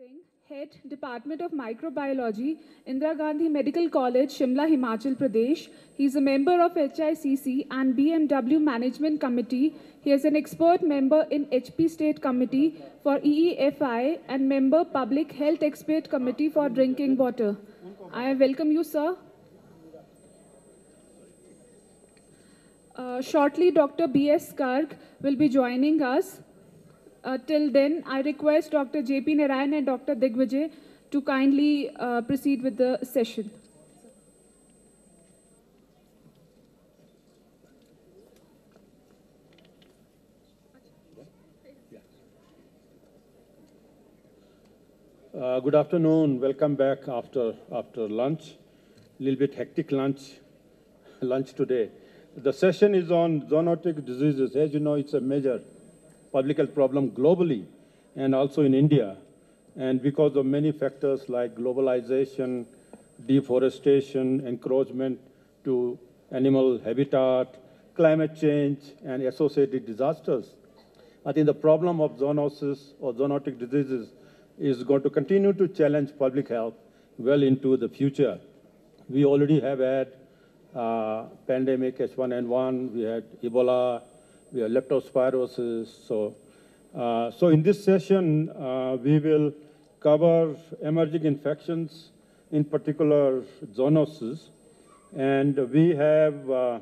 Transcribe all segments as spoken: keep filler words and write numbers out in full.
Singh, Head, Department of Microbiology, Indira Gandhi Medical College, Shimla, Himachal Pradesh. He is a member of H I C C and B M W Management Committee. He is an expert member in H P State Committee for E E F I and member Public Health Expert Committee for Drinking Water. I welcome you, sir. Uh, shortly, Doctor B S Garg will be joining us. Uh, till then, I request Doctor J P Narayan and Doctor Digvijay to kindly uh, proceed with the session. Uh, good afternoon. Welcome back after, after lunch. A little bit hectic lunch, lunch today. The session is on zoonotic diseases. As you know, it's a major public health problem globally and also in India. And because of many factors like globalization, deforestation, encroachment to animal habitat, climate change, and associated disasters, I think the problem of zoonosis or zoonotic diseases is going to continue to challenge public health well into the future. We already have had uh, pandemic H one N one, we had Ebola, we have leptospirosis. So, uh, so in this session, uh, we will cover emerging infections, in particular zoonosis. And we have uh,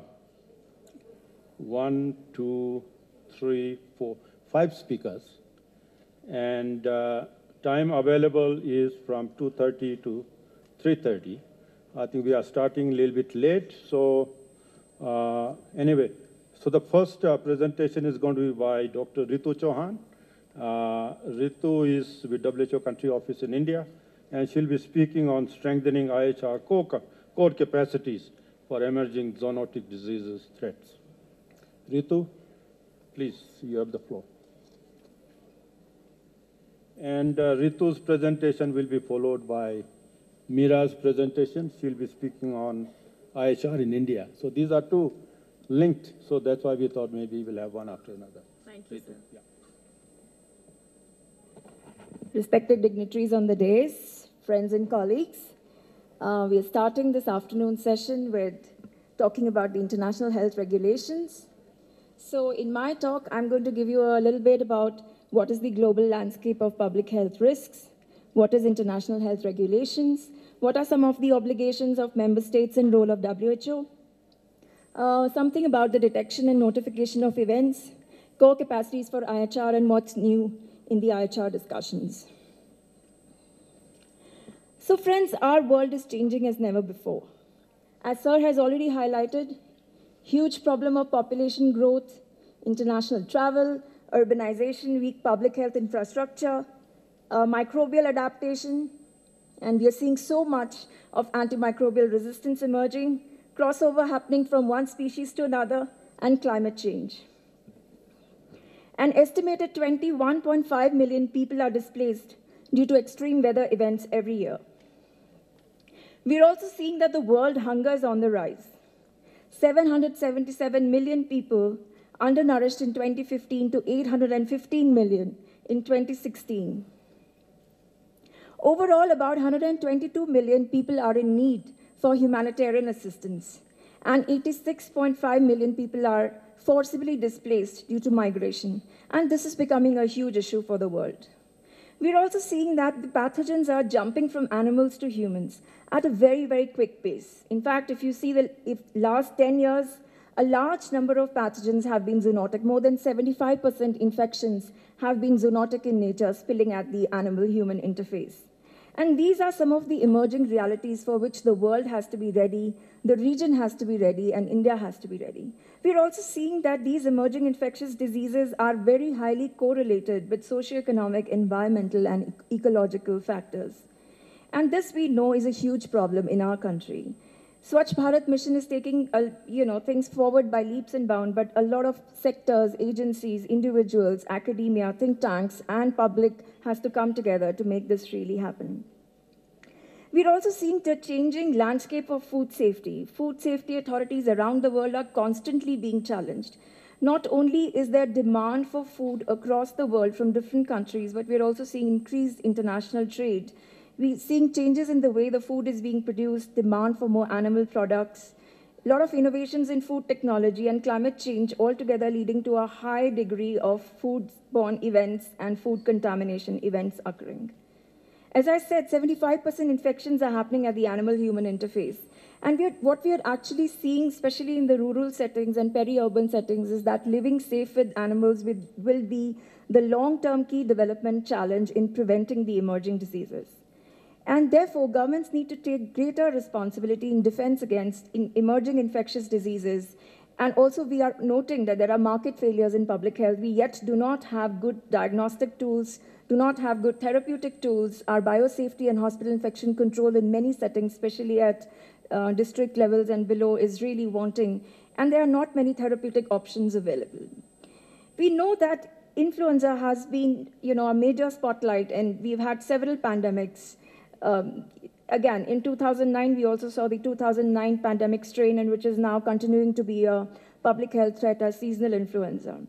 one, two, three, four, five speakers. And uh, time available is from two thirty to three thirty. I think we are starting a little bit late. So uh, anyway, so the first uh, presentation is going to be by Doctor Ritu Chauhan. Uh, Ritu is with W H O Country Office in India, and she'll be speaking on strengthening I H R core, core capacities for emerging zoonotic diseases threats. Ritu, please, you have the floor. And uh, Ritu's presentation will be followed by Meera's presentation. She'll be speaking on I H R in India. So these are two linked, so that's why we thought maybe we'll have one after another. Thank you, sir. Yeah. Respected dignitaries on the dais, friends and colleagues, uh, we are starting this afternoon session with talking about the international health regulations. So in my talk, I'm going to give you a little bit about what is the global landscape of public health risks, what is international health regulations, what are some of the obligations of member states and role of W H O, uh, something about the detection and notification of events, core capacities for I H R, and what's new in the I H R discussions. So friends, our world is changing as never before. As Sir has already highlighted, huge problem of population growth, international travel, urbanization, weak public health infrastructure, uh, microbial adaptation, and we are seeing so much of antimicrobial resistance emerging, crossover happening from one species to another, and climate change. An estimated twenty-one point five million people are displaced due to extreme weather events every year. We're also seeing that the world hunger is on the rise. seven hundred seventy-seven million people undernourished in twenty fifteen to eight hundred fifteen million in twenty sixteen. Overall, about one hundred twenty-two million people are in need for humanitarian assistance, and eighty-six point five million people are forcibly displaced due to migration, and this is becoming a huge issue for the world. We're also seeing that the pathogens are jumping from animals to humans at a very, very quick pace. In fact, if you see the if last ten years, a large number of pathogens have been zoonotic. More than seventy-five percent infections have been zoonotic in nature, spilling at the animal-human interface. And these are some of the emerging realities for which the world has to be ready, the region has to be ready, and India has to be ready. We're also seeing that these emerging infectious diseases are very highly correlated with socioeconomic, environmental, and ecological factors. And this we know is a huge problem in our country. Swachh Bharat mission is taking uh, you know, things forward by leaps and bounds, but a lot of sectors, agencies, individuals, academia, think tanks, and public has to come together to make this really happen. We're also seeing the changing landscape of food safety. Food safety authorities around the world are constantly being challenged. Not only is there demand for food across the world from different countries, but we're also seeing increased international trade. We're seeing changes in the way the food is being produced, demand for more animal products, a lot of innovations in food technology and climate change altogether leading to a high degree of foodborne events and food contamination events occurring. As I said, seventy-five percent infections are happening at the animal-human interface. And we are, what we are actually seeing, especially in the rural settings and peri-urban settings, is that living safe with animals with, will be the long-term key development challenge in preventing the emerging diseases. And therefore, governments need to take greater responsibility in defense against in emerging infectious diseases. And also, we are noting that there are market failures in public health. We yet do not have good diagnostic tools, do not have good therapeutic tools. Our biosafety and hospital infection control in many settings, especially at uh, district levels and below, is really wanting. And there are not many therapeutic options available. We know that influenza has been, you know, a major spotlight, and we've had several pandemics. Um, again, in two thousand nine, we also saw the two thousand nine pandemic strain, and which is now continuing to be a public health threat as seasonal influenza.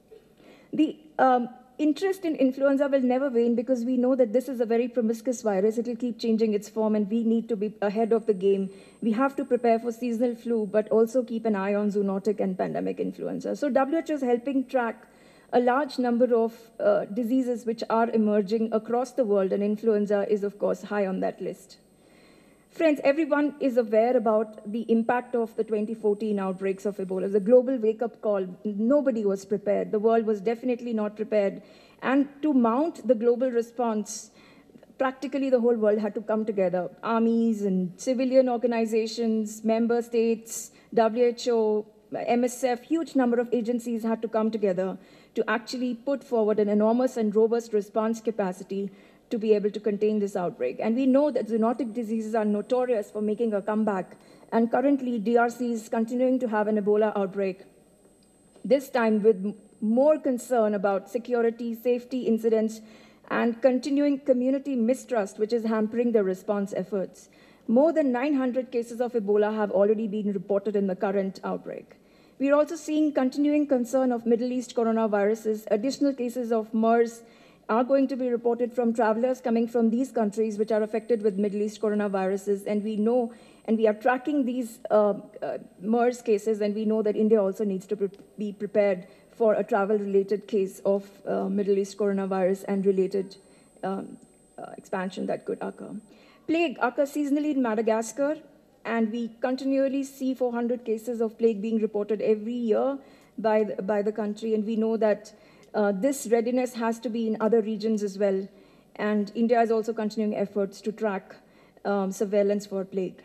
The um, interest in influenza will never wane because we know that this is a very promiscuous virus. It will keep changing its form, and we need to be ahead of the game. We have to prepare for seasonal flu, but also keep an eye on zoonotic and pandemic influenza. So W H O is helping track a large number of uh, diseases which are emerging across the world, and influenza is, of course, high on that list. Friends, everyone is aware about the impact of the twenty fourteen outbreaks of Ebola. The global wake-up call, nobody was prepared. The world was definitely not prepared. And to mount the global response, practically the whole world had to come together. Armies and civilian organizations, member states, W H O, M S F, huge number of agencies had to come together to actually put forward an enormous and robust response capacity to be able to contain this outbreak. And we know that zoonotic diseases are notorious for making a comeback. And currently, D R C is continuing to have an Ebola outbreak, this time with more concern about security, safety incidents, and continuing community mistrust, which is hampering the response efforts. More than nine hundred cases of Ebola have already been reported in the current outbreak. We are also seeing continuing concern of Middle East coronaviruses. Additional cases of MERS are going to be reported from travelers coming from these countries which are affected with Middle East coronaviruses. And we know, and we are tracking these uh, uh, MERS cases, and we know that India also needs to pre be prepared for a travel-related case of uh, Middle East coronavirus and related um, uh, expansion that could occur. Plague occurs seasonally in Madagascar, and we continually see four hundred cases of plague being reported every year by the, by the country, and we know that uh, this readiness has to be in other regions as well, and India is also continuing efforts to track um, surveillance for plague.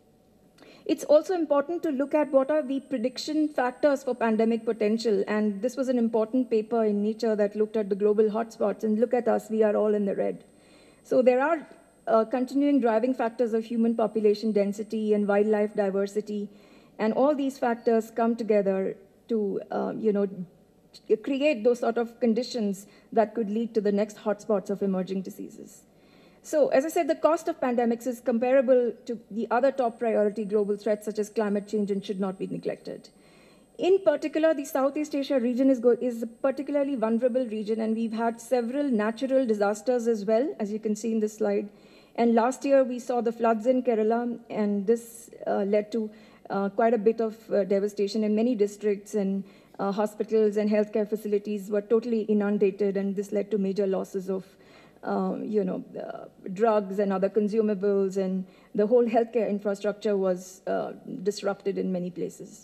It's also important to look at what are the prediction factors for pandemic potential, and this was an important paper in Nature that looked at the global hotspots, and look at us, we are all in the red. So there are Uh, continuing driving factors of human population density and wildlife diversity, and all these factors come together to, uh, you know, create those sort of conditions that could lead to the next hotspots of emerging diseases. So, as I said, the cost of pandemics is comparable to the other top priority global threats such as climate change and should not be neglected. In particular, the Southeast Asia region is, is a particularly vulnerable region, and we've had several natural disasters as well, as you can see in this slide. And last year, we saw the floods in Kerala, and this uh, led to uh, quite a bit of uh, devastation in many districts, and uh, hospitals and healthcare facilities were totally inundated, and this led to major losses of, uh, you know, uh, drugs and other consumables, and the whole healthcare infrastructure was uh, disrupted in many places.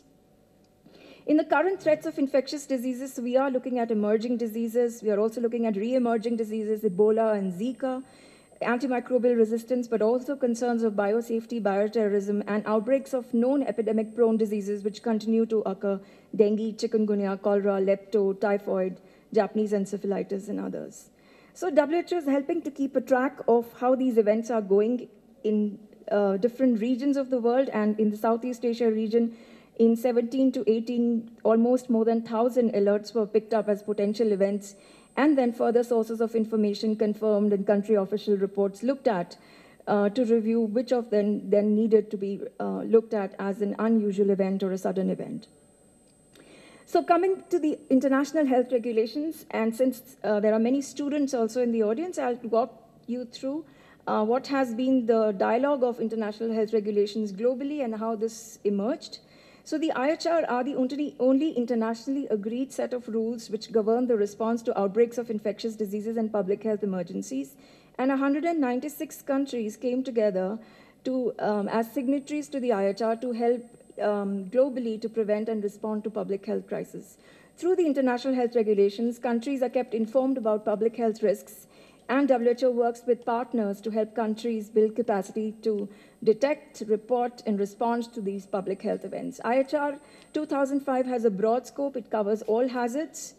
In the current threats of infectious diseases, we are looking at emerging diseases. We are also looking at re-emerging diseases, Ebola and Zika, antimicrobial resistance, but also concerns of biosafety, bioterrorism, and outbreaks of known epidemic-prone diseases which continue to occur: dengue, chikungunya, cholera, lepto, typhoid, Japanese encephalitis, and others. So W H O is helping to keep a track of how these events are going in uh, different regions of the world, and in the Southeast Asia region, in seventeen to eighteen, almost more than one thousand alerts were picked up as potential events, and then further sources of information confirmed and country official reports looked at uh, to review which of them then needed to be uh, looked at as an unusual event or a sudden event. So coming to the international health regulations, and since uh, there are many students also in the audience, I'll walk you through uh, what has been the dialogue of international health regulations globally and how this emerged. So the I H R are the only, only internationally agreed set of rules which govern the response to outbreaks of infectious diseases and public health emergencies. And one hundred ninety-six countries came together to, um, as signatories to the I H R to help um, globally to prevent and respond to public health crises. Through the international health regulations, countries are kept informed about public health risks, and W H O works with partners to help countries build capacity to detect, report, and respond to these public health events. I H R two thousand five has a broad scope. It covers all hazards.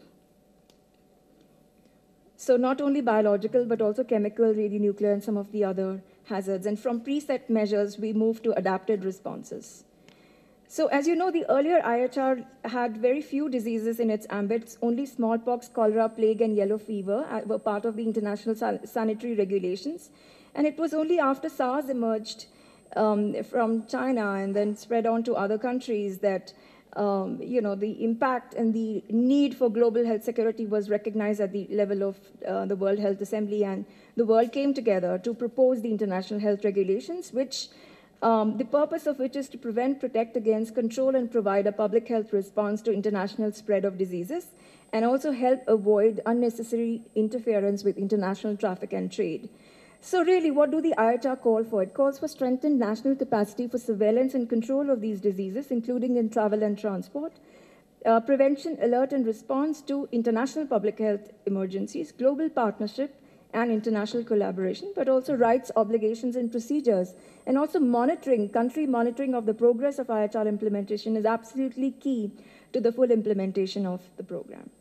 So not only biological, but also chemical, radionuclear, and some of the other hazards. And from preset measures, we move to adapted responses. So as you know, the earlier I H R had very few diseases in its ambit. Only smallpox, cholera, plague, and yellow fever were part of the international sanitary regulations. And it was only after SARS emerged um, from China and then spread on to other countries that um, you know, the impact and the need for global health security was recognized at the level of uh, the World Health Assembly, and the world came together to propose the international health regulations, which Um, the purpose of which is to prevent, protect against, control, and provide a public health response to international spread of diseases, and also help avoid unnecessary interference with international traffic and trade. So really, what do the I H R call for? It calls for strengthened national capacity for surveillance and control of these diseases, including in travel and transport, uh, prevention, alert, and response to international public health emergencies, global partnership, and international collaboration, but also rights, obligations, and procedures. And also monitoring, country monitoring of the progress of I H R implementation is absolutely key to the full implementation of the program.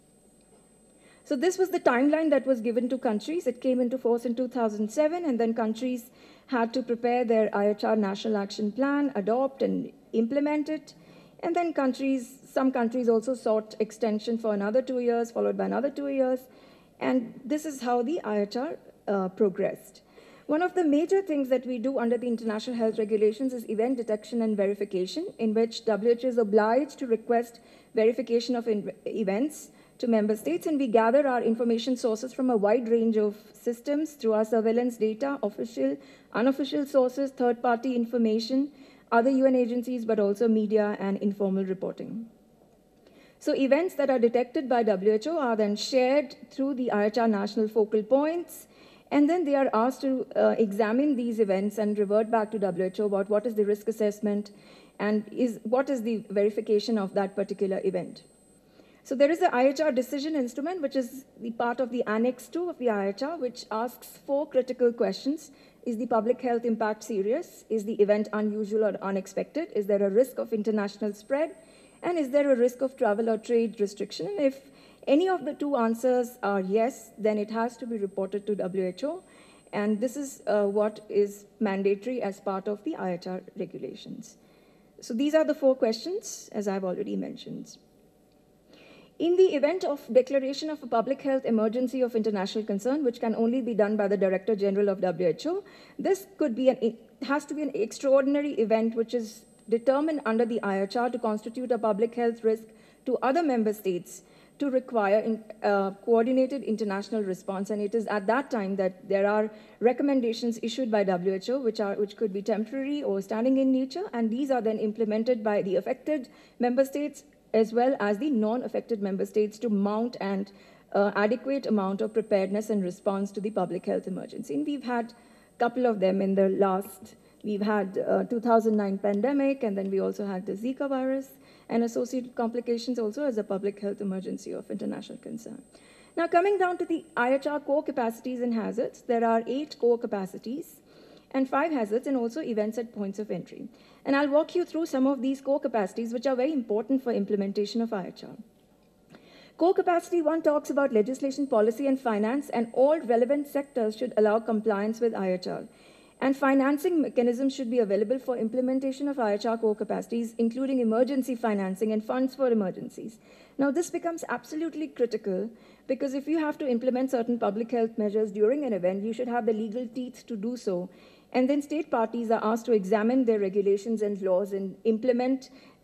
So this was the timeline that was given to countries. It came into force in two thousand seven, and then countries had to prepare their I H R National Action Plan, adopt and implement it. And then countries, some countries also sought extension for another two years, followed by another two years. And this is how the I H R uh, progressed. One of the major things that we do under the international health regulations is event detection and verification, in which W H O is obliged to request verification of events to member states, and we gather our information sources from a wide range of systems through our surveillance data, official, unofficial sources, third-party information, other U N agencies, but also media and informal reporting. So events that are detected by W H O are then shared through the I H R national focal points, and then they are asked to uh, examine these events and revert back to W H O about what is the risk assessment and is, what is the verification of that particular event. So there is the I H R decision instrument, which is the part of the Annex two of the I H R, which asks four critical questions. Is the public health impact serious? Is the event unusual or unexpected? Is there a risk of international spread? And is there a risk of travel or trade restriction? And if any of the two answers are yes, then it has to be reported to W H O. And this is uh, what is mandatory as part of the I H R regulations. So these are the four questions, as I've already mentioned. In the event of declaration of a public health emergency of international concern, which can only be done by the Director General of W H O, this could be an, it has to be an extraordinary event which is determined under the I H R to constitute a public health risk to other member states to require in, uh, coordinated international response. And it is at that time that there are recommendations issued by W H O, which, are, which could be temporary or standing in nature, and these are then implemented by the affected member states as well as the non-affected member states to mount and uh, adequate amount of preparedness and response to the public health emergency. And we've had a couple of them in the last, we've had uh, two thousand nine pandemic, and then we also had the Zika virus and associated complications also as a public health emergency of international concern. Now coming down to the I H R core capacities and hazards, there are eight core capacities and five hazards, and also events at points of entry. And I'll walk you through some of these core capacities, which are very important for implementation of I H R. Core capacity one talks about legislation, policy, and finance, and all relevant sectors should allow compliance with I H R. And financing mechanisms should be available for implementation of I H R core capacities, including emergency financing and funds for emergencies. Now, this becomes absolutely critical because if you have to implement certain public health measures during an event, you should have the legal teeth to do so. And then state parties are asked to examine their regulations and laws and implement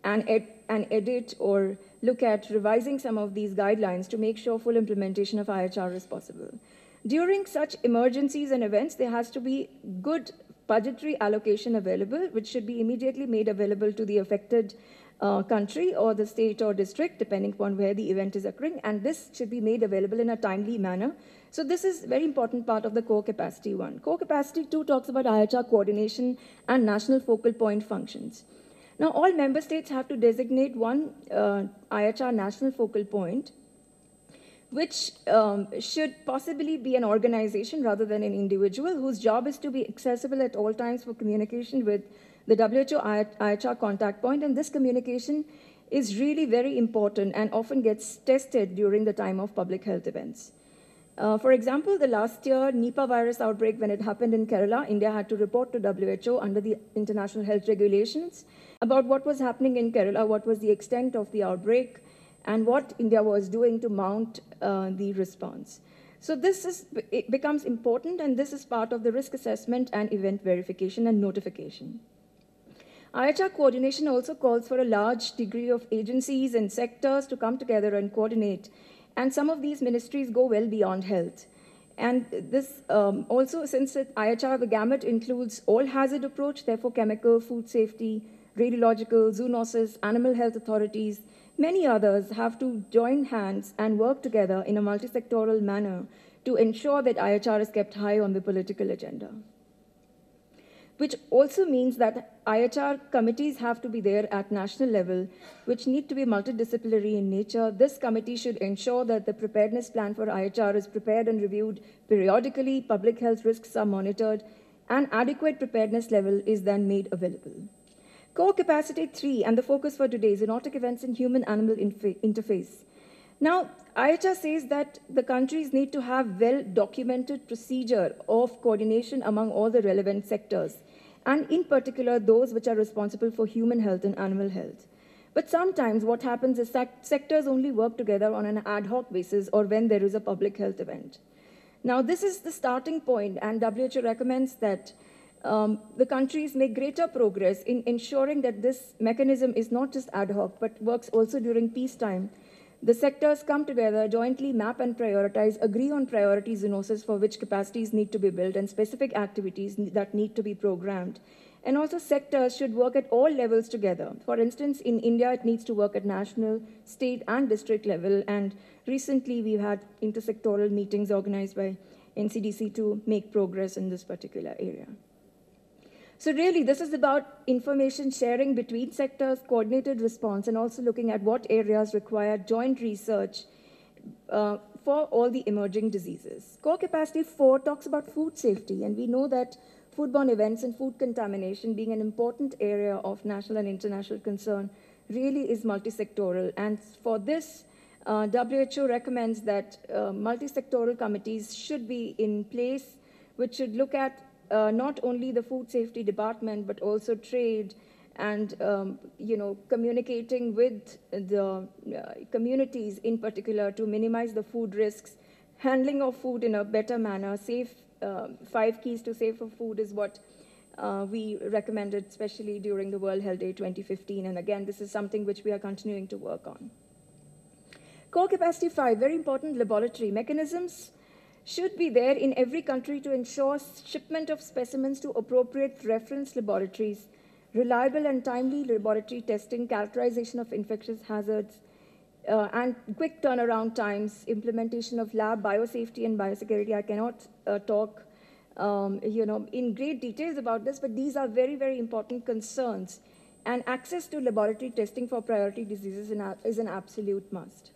and, ed and edit or look at revising some of these guidelines to make sure full implementation of I H R is possible. During such emergencies and events, there has to be good budgetary allocation available, which should be immediately made available to the affected uh, country or the state or district, depending upon where the event is occurring, and this should be made available in a timely manner. So this is a very important part of the core capacity one. Core capacity two talks about I H R coordination and national focal point functions. Now, all member states have to designate one uh, I H R national focal point, which um, should possibly be an organization rather than an individual, whose job is to be accessible at all times for communication with the W H O I H R contact point, and this communication is really very important and often gets tested during the time of public health events. Uh, for example, the last year Nipah virus outbreak, when it happened in Kerala, India had to report to W H O under the international health regulations about what was happening in Kerala, what was the extent of the outbreak, and what India was doing to mount uh, the response. So this is, it becomes important, and this is part of the risk assessment and event verification and notification. I H R coordination also calls for a large degree of agencies and sectors to come together and coordinate, and some of these ministries go well beyond health. And this um, also, since it, I H R, the gamut includes all hazard approach, therefore chemical, food safety, radiological, zoonosis, animal health authorities, many others have to join hands and work together in a multi-sectoral manner to ensure that I H R is kept high on the political agenda. Which also means that I H R committees have to be there at national level, which need to be multidisciplinary in nature. This committee should ensure that the preparedness plan for I H R is prepared and reviewed periodically, public health risks are monitored, and adequate preparedness level is then made available. Core capacity three, and the focus for today, zoonotic events in human-animal interface. Now, I H R says that the countries need to have well-documented procedure of coordination among all the relevant sectors, and in particular, those which are responsible for human health and animal health. But sometimes what happens is that sectors only work together on an ad hoc basis or when there is a public health event. Now, this is the starting point, and W H O recommends that Um, the countries make greater progress in ensuring that this mechanism is not just ad hoc, but works also during peacetime. The sectors come together, jointly map and prioritize, agree on priority zoonosis for which capacities need to be built and specific activities that need to be programmed. And also sectors should work at all levels together. For instance, in India, it needs to work at national, state, and district level. And recently, we've had intersectoral meetings organized by N C D C to make progress in this particular area. So really, this is about information sharing between sectors, coordinated response, and also looking at what areas require joint research uh, for all the emerging diseases. Core capacity four talks about food safety, and we know that foodborne events and food contamination, being an important area of national and international concern, really is multisectoral. And for this, uh, W H O recommends that uh, multisectoral committees should be in place, which should look at Uh, not only the food safety department, but also trade and, um, you know, communicating with the uh, communities in particular to minimize the food risks, handling of food in a better manner. Safe, uh, five keys to safer food is what uh, we recommended, especially during the World Health Day twenty fifteen. And again, this is something which we are continuing to work on. Core capacity five, very important, laboratory mechanisms should be there in every country to ensure shipment of specimens to appropriate reference laboratories, reliable and timely laboratory testing, characterization of infectious hazards, uh, and quick turnaround times, implementation of lab biosafety and biosecurity. I cannot uh, talk um, you know, in great details about this, but these are very, very important concerns. And access to laboratory testing for priority diseases is an absolute must.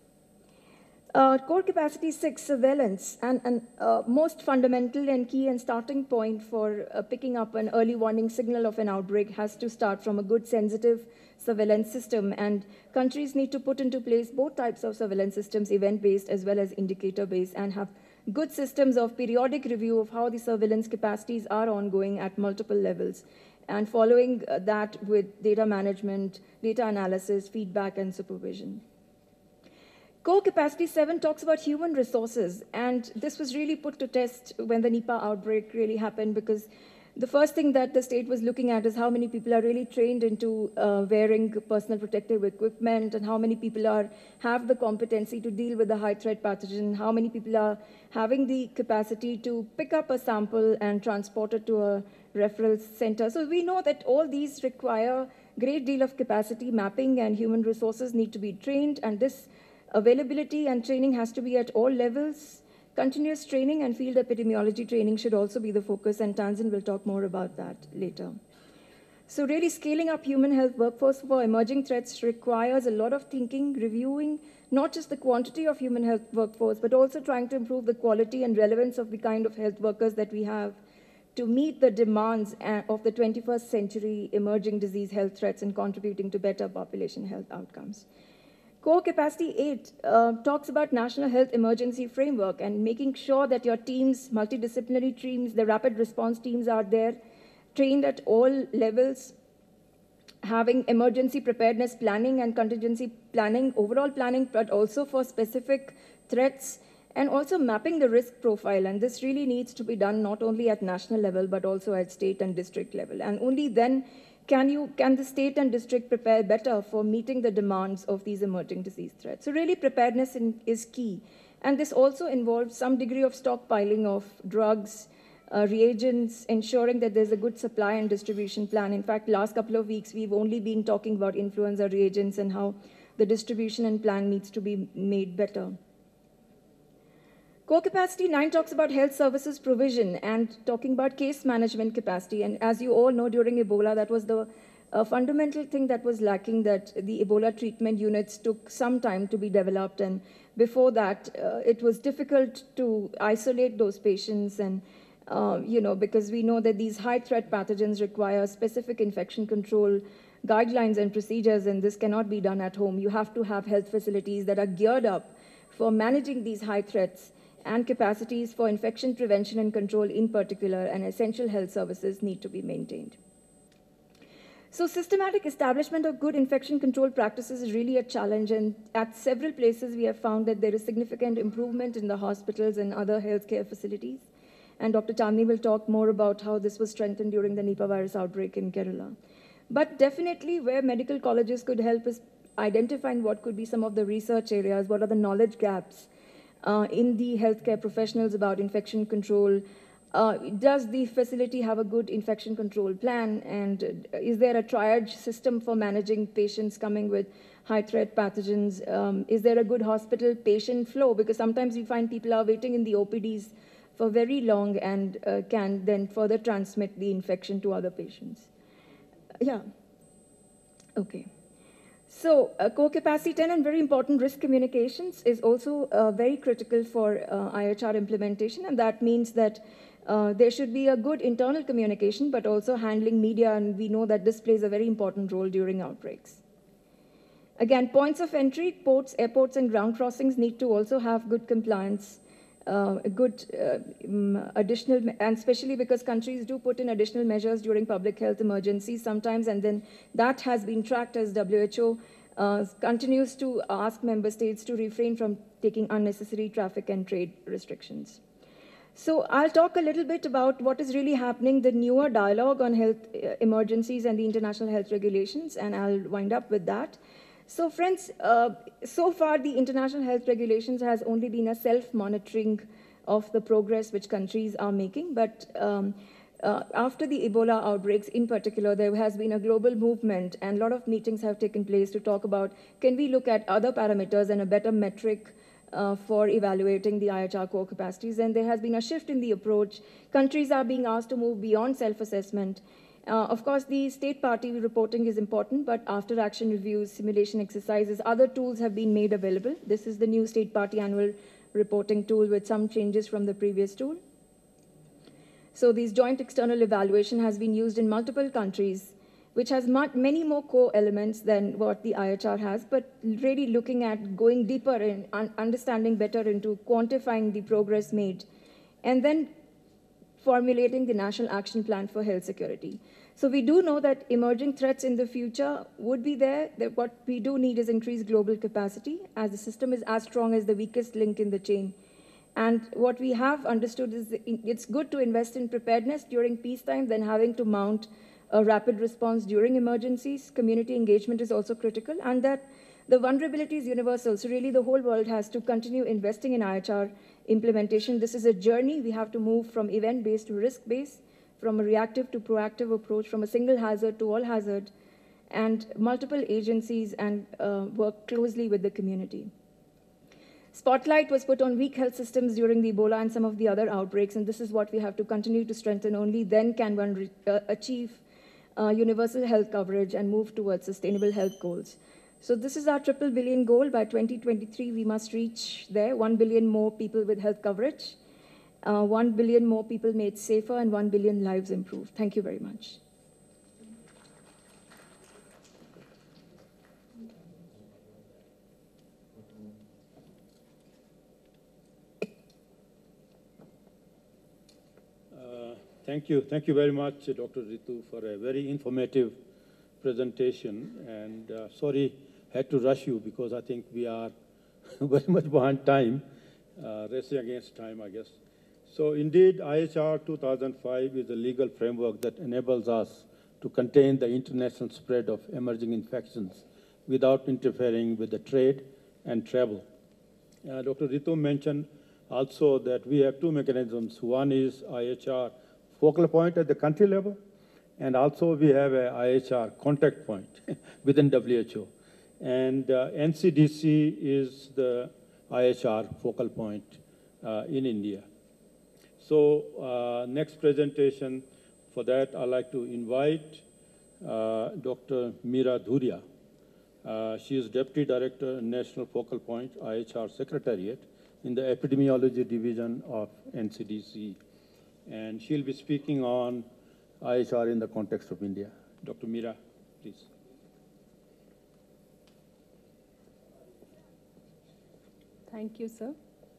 Uh, core capacity six, surveillance, and, and uh, most fundamental and key and starting point for uh, picking up an early warning signal of an outbreak has to start from a good sensitive surveillance system, and countries need to put into place both types of surveillance systems, event-based as well as indicator-based, and have good systems of periodic review of how the surveillance capacities are ongoing at multiple levels, and following uh, that with data management, data analysis, feedback, and supervision. Core capacity seven talks about human resources, and this was really put to test when the Nipah outbreak really happened, because The first thing that the state was looking at is how many people are really trained into uh, wearing personal protective equipment, and how many people are have the competency to deal with the high threat pathogen, how many people are having the capacity to pick up a sample and transport it to a referral center. So we know that all these require a great deal of capacity mapping, and human resources need to be trained, and this availability and training has to be at all levels. Continuous training and field epidemiology training should also be the focus, and Tanzin will talk more about that later. So really scaling up human health workforce for emerging threats requires a lot of thinking, reviewing, not just the quantity of human health workforce, but also trying to improve the quality and relevance of the kind of health workers that we have to meet the demands of the twenty-first century emerging disease health threats and contributing to better population health outcomes. Core Capacity eight uh, talks about National Health Emergency Framework and making sure that your teams, multidisciplinary teams, the rapid response teams are there, trained at all levels, having emergency preparedness planning and contingency planning, overall planning, but also for specific threats, and also mapping the risk profile. And this really needs to be done not only at national level, but also at state and district level. And only then Can, you, can the state and district prepare better for meeting the demands of these emerging disease threats? So really preparedness in, is key. And this also involves some degree of stockpiling of drugs, uh, reagents, ensuring that there's a good supply and distribution plan. In fact, last couple of weeks, we've only been talking about influenza reagents and how the distribution and plan needs to be made better. Core Capacity nine talks about health services provision and talking about case management capacity. And as you all know, during Ebola, that was the uh, fundamental thing that was lacking, that the Ebola treatment units took some time to be developed. And before that, uh, it was difficult to isolate those patients. And, uh, you know, because we know that these high threat pathogens require specific infection control guidelines and procedures, and this cannot be done at home. You have to have health facilities that are geared up for managing these high threats, and capacities for infection prevention and control in particular, and essential health services need to be maintained. So systematic establishment of good infection control practices is really a challenge, and at several places we have found that there is significant improvement in the hospitals and other healthcare facilities. And Doctor Chandni will talk more about how this was strengthened during the Nipah virus outbreak in Kerala. But definitely where medical colleges could help is identifying what could be some of the research areas, what are the knowledge gaps Uh, in the healthcare professionals about infection control. Uh, does the facility have a good infection control plan? And uh, is there a triage system for managing patients coming with high threat pathogens? Um, is there a good hospital patient flow? Because sometimes we find people are waiting in the O P Ds for very long and uh, can then further transmit the infection to other patients. Yeah. Okay. So uh, core capacity ten and very important risk communications is also uh, very critical for uh, I H R implementation, and that means that uh, there should be a good internal communication, but also handling media, and we know that this plays a very important role during outbreaks. Again, points of entry, ports, airports, and ground crossings need to also have good compliance, uh, good uh, um, additional, and especially because countries do put in additional measures during public health emergencies sometimes, and then that has been tracked as W H O uh, continues to ask member states to refrain from taking unnecessary traffic and trade restrictions. So I'll talk a little bit about what is really happening, the newer dialogue on health emergencies and the international health regulations, and I'll wind up with that. So friends, uh, so far the international health regulations has only been a self-monitoring of the progress which countries are making, but um, uh, after the Ebola outbreaks in particular, there has been a global movement, and a lot of meetings have taken place to talk about, can we look at other parameters and a better metric uh, for evaluating the I H R core capacities, and there has been a shift in the approach. Countries are being asked to move beyond self-assessment. Uh, of course, the state party reporting is important, but after action reviews, simulation exercises, other tools have been made available. This is the new state party annual reporting tool with some changes from the previous tool. So these joint external evaluation has been used in multiple countries, which has many more core elements than what the I H R has, but really looking at going deeper and un understanding better into quantifying the progress made, and then formulating the National Action Plan for Health Security. So we do know that emerging threats in the future would be there. That what we do need is increased global capacity, as the system is as strong as the weakest link in the chain. And what we have understood is that it's good to invest in preparedness during peacetime than having to mount a rapid response during emergencies. Community engagement is also critical, and that the vulnerability is universal. So really the whole world has to continue investing in I H R implementation. This is a journey. We have to move from event-based to risk-based, from a reactive to proactive approach, from a single hazard to all hazard, and multiple agencies and uh, work closely with the community. Spotlight was put on weak health systems during the Ebola and some of the other outbreaks, and this is what we have to continue to strengthen. Only then can one re uh, achieve uh, universal health coverage and move towards sustainable health goals. So this is our triple billion goal. By twenty twenty-three, we must reach there, one billion more people with health coverage, uh, one billion more people made safer, and one billion lives improved. Thank you very much. Thank you. Thank you very much, Doctor Ritu, for a very informative presentation. And uh, sorry, had to rush you because I think we are very much behind time, uh, racing against time, I guess. So indeed, I H R two thousand five is a legal framework that enables us to contain the international spread of emerging infections without interfering with the trade and travel. Uh, Doctor Ritu mentioned also that we have two mechanisms. One is I H R focal point at the country level, and also we have a I H R contact point within W H O. And uh, N C D C is the I H R focal point uh, in India. So uh, next presentation, for that I'd like to invite uh, Doctor Meera Dhuria. Uh, she is Deputy Director, National Focal Point, I H R Secretariat in the Epidemiology Division of N C D C. And she'll be speaking on I H R in the context of India. Doctor Meera, please. Thank you, sir.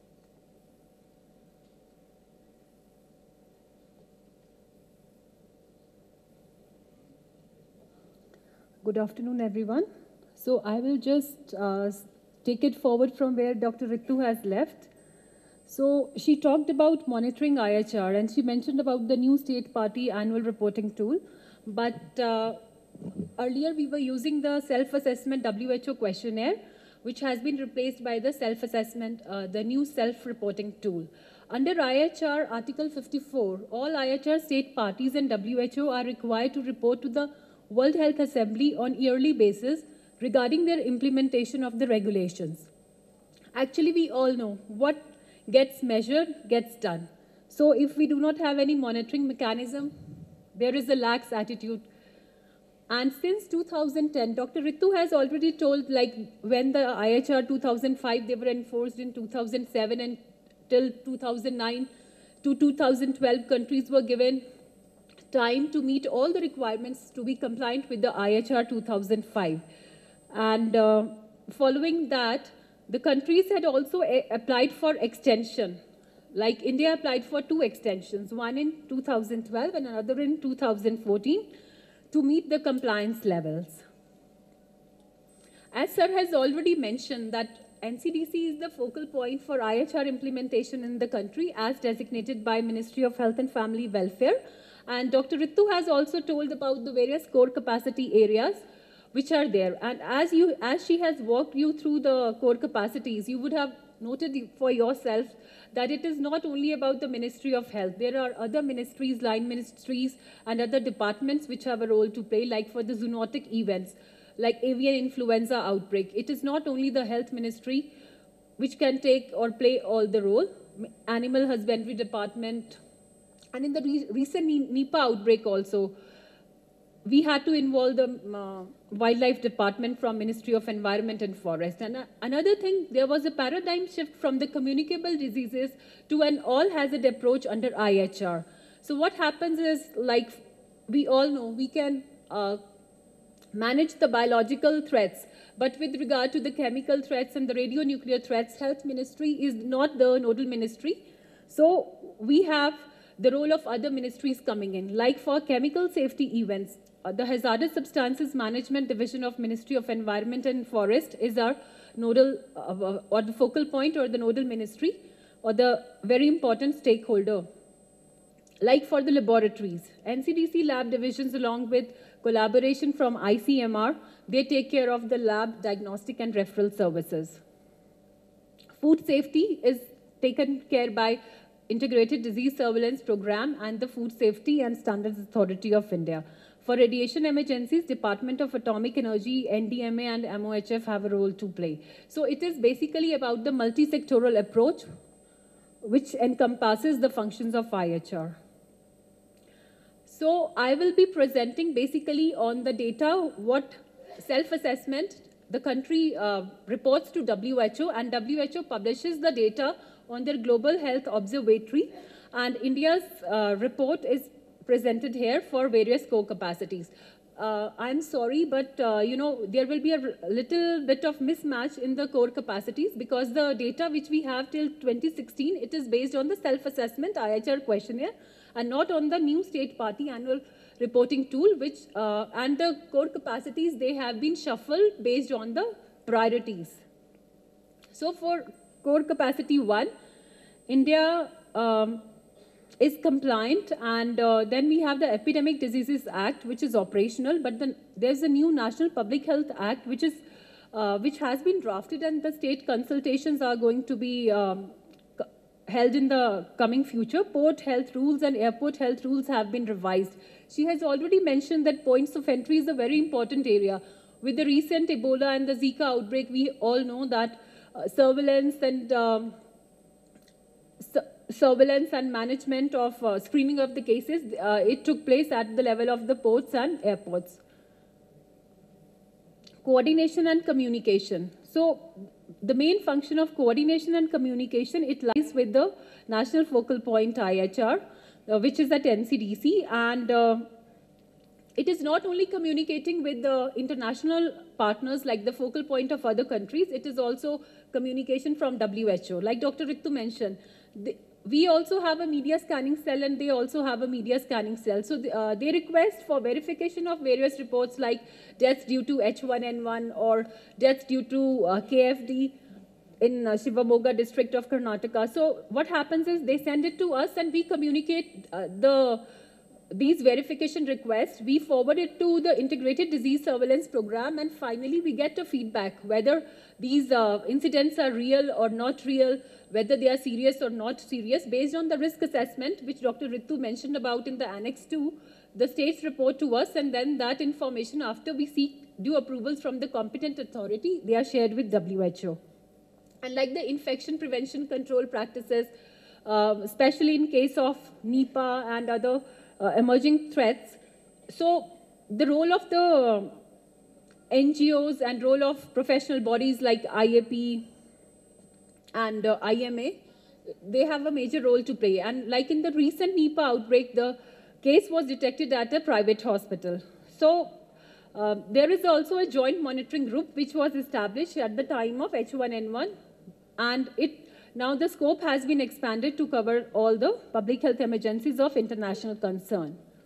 Good afternoon, everyone. So I will just uh, take it forward from where Doctor Ritu has left. So she talked about monitoring I H R, and she mentioned about the new state party annual reporting tool. But uh, earlier we were using the self-assessment W H O questionnaire, which has been replaced by the self-assessment, uh, the new self-reporting tool. Under I H R Article fifty-four, all I H R state parties and W H O are required to report to the World Health Assembly on yearly basis regarding their implementation of the regulations. Actually, we all know what gets measured, gets done. So if we do not have any monitoring mechanism, there is a lax attitude. And since two thousand ten, Doctor Ritu has already told, like when the I H R two thousand five, they were enforced in two thousand seven, and till two thousand nine to two thousand twelve, countries were given time to meet all the requirements to be compliant with the I H R two thousand five. And uh, following that, the countries had also a applied for extension. Like India applied for two extensions, one in two thousand twelve and another in two thousand fourteen, to meet the compliance levels. As Sir has already mentioned, that N C D C is the focal point for I H R implementation in the country as designated by Ministry of Health and Family Welfare. And Doctor Ritu has also told about the various core capacity areas which are there. And as, you, as she has walked you through the core capacities, you would have noted for yourself that it is not only about the Ministry of Health. There are other ministries, line ministries, and other departments which have a role to play, like for the zoonotic events, like avian influenza outbreak. It is not only the Health Ministry which can take or play all the role. Animal Husbandry Department, and in the re recent Nipah outbreak also, we had to involve the uh, Wildlife Department from Ministry of Environment and Forest. And uh, another thing, there was a paradigm shift from the communicable diseases to an all-hazard approach under I H R. So what happens is, like we all know, we can uh, manage the biological threats, but with regard to the chemical threats and the radionuclear threats, Health Ministry is not the nodal ministry. So we have the role of other ministries coming in, like for chemical safety events. Uh, the Hazardous Substances Management Division of Ministry of Environment and Forest is our nodal uh, or the focal point or the nodal ministry. or the very important stakeholder. Like for the laboratories, N C D C lab divisions along with collaboration from I C M R, they take care of the lab, diagnostic and referral services. Food safety is taken care by Integrated Disease Surveillance Program and the Food Safety and Standards Authority of India. For radiation emergencies, Department of Atomic Energy, N D M A and M O H F have a role to play. So it is basically about the multi-sectoral approach which encompasses the functions of I H R. So I will be presenting basically on the data, what self-assessment the country uh, reports to W H O, and W H O publishes the data on their Global Health Observatory, and India's uh, report is presented here for various core capacities. Uh, I'm sorry, but uh, you know, there will be a little bit of mismatch in the core capacities because the data which we have till twenty sixteen, it is based on the self-assessment I H R questionnaire and not on the new state party annual reporting tool, which uh, and the core capacities, they have been shuffled based on the priorities. So for core capacity one, India um, is compliant, and uh, then we have the Epidemic Diseases Act, which is operational, but then there's a new National Public Health Act, which is uh, which has been drafted, and the state consultations are going to be um, held in the coming future. Port health rules and airport health rules have been revised. She has already mentioned that points of entry is a very important area. With the recent Ebola and the Zika outbreak, we all know that uh, surveillance and um, su surveillance and management of uh, screening of the cases, uh, it took place at the level of the ports and airports. Coordination and communication. So the main function of coordination and communication, it lies with the National Focal Point I H R, uh, which is at N C D C, and uh, it is not only communicating with the international partners like the focal point of other countries, it is also communication from W H O. Like Doctor Ritu mentioned, the, we also have a media scanning cell and they also have a media scanning cell. So the, uh, they request for verification of various reports like deaths due to H one N one or deaths due to uh, K F D in uh, Shivamoga district of Karnataka. So what happens is they send it to us and we communicate uh, the these verification requests, we forward it to the Integrated Disease Surveillance Program, and finally we get a feedback whether these uh, incidents are real or not real, whether they are serious or not serious, based on the risk assessment, which Doctor Ritu mentioned about in the Annex two. The states report to us, and then that information, after we seek due approvals from the competent authority, they are shared with W H O. And like the infection prevention control practices, uh, especially in case of Nipah and other Uh, emerging threats. So the role of the N G Os and role of professional bodies like I A P and uh, I M A, they have a major role to play. And like in the recent Nipah outbreak, the case was detected at a private hospital. So uh, there is also a joint monitoring group which was established at the time of H one N one, and it now the scope has been expanded to cover all the public health emergencies of international concern.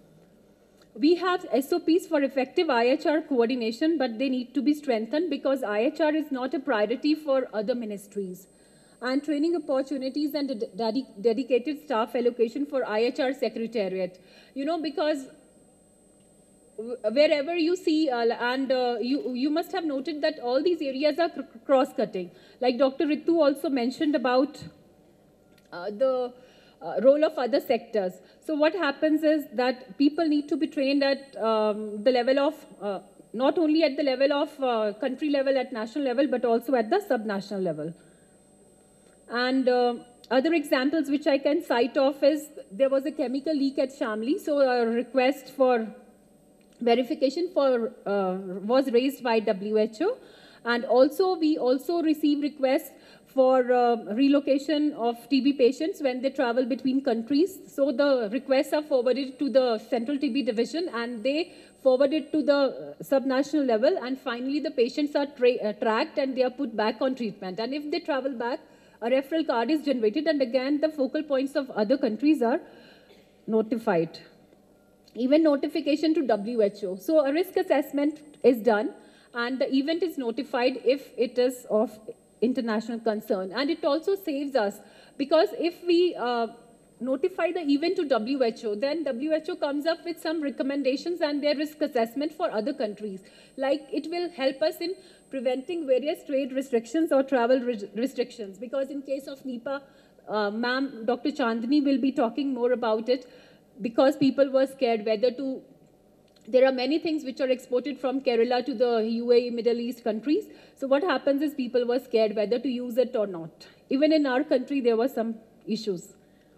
We have S O Ps for effective I H R coordination, but they need to be strengthened because I H R is not a priority for other ministries. And training opportunities and ded dedicated staff allocation for I H R Secretariat. You know, because wherever you see, uh, and uh, you, you must have noted that all these areas are cross-cutting. Like Doctor Ritu also mentioned about uh, the uh, role of other sectors. So what happens is that people need to be trained at um, the level of, uh, not only at the level of uh, country level, at national level, but also at the subnational level. And uh, other examples which I can cite off is, there was a chemical leak at Shamli, so a request for verification for uh, was raised by W H O, and also we also receive requests for uh, relocation of T B patients when they travel between countries. So the requests are forwarded to the Central T B Division and they forward it to the subnational level, and finally the patients are tra uh, tracked and they are put back on treatment. And if they travel back, a referral card is generated, and again the focal points of other countries are notified. Even notification to W H O. So a risk assessment is done and the event is notified if it is of international concern. And it also saves us Because if we uh, notify the event to W H O, then W H O comes up with some recommendations and their risk assessment for other countries. Like it will help us in preventing various trade restrictions or travel re restrictions. Because in case of Nipah, uh, ma'am, Doctor Chandni will be talking more about it, because people were scared whether to, there are many things which are exported from Kerala to the U A E, Middle East countries. So what happens is people were scared whether to use it or not. Even in our country, there were some issues.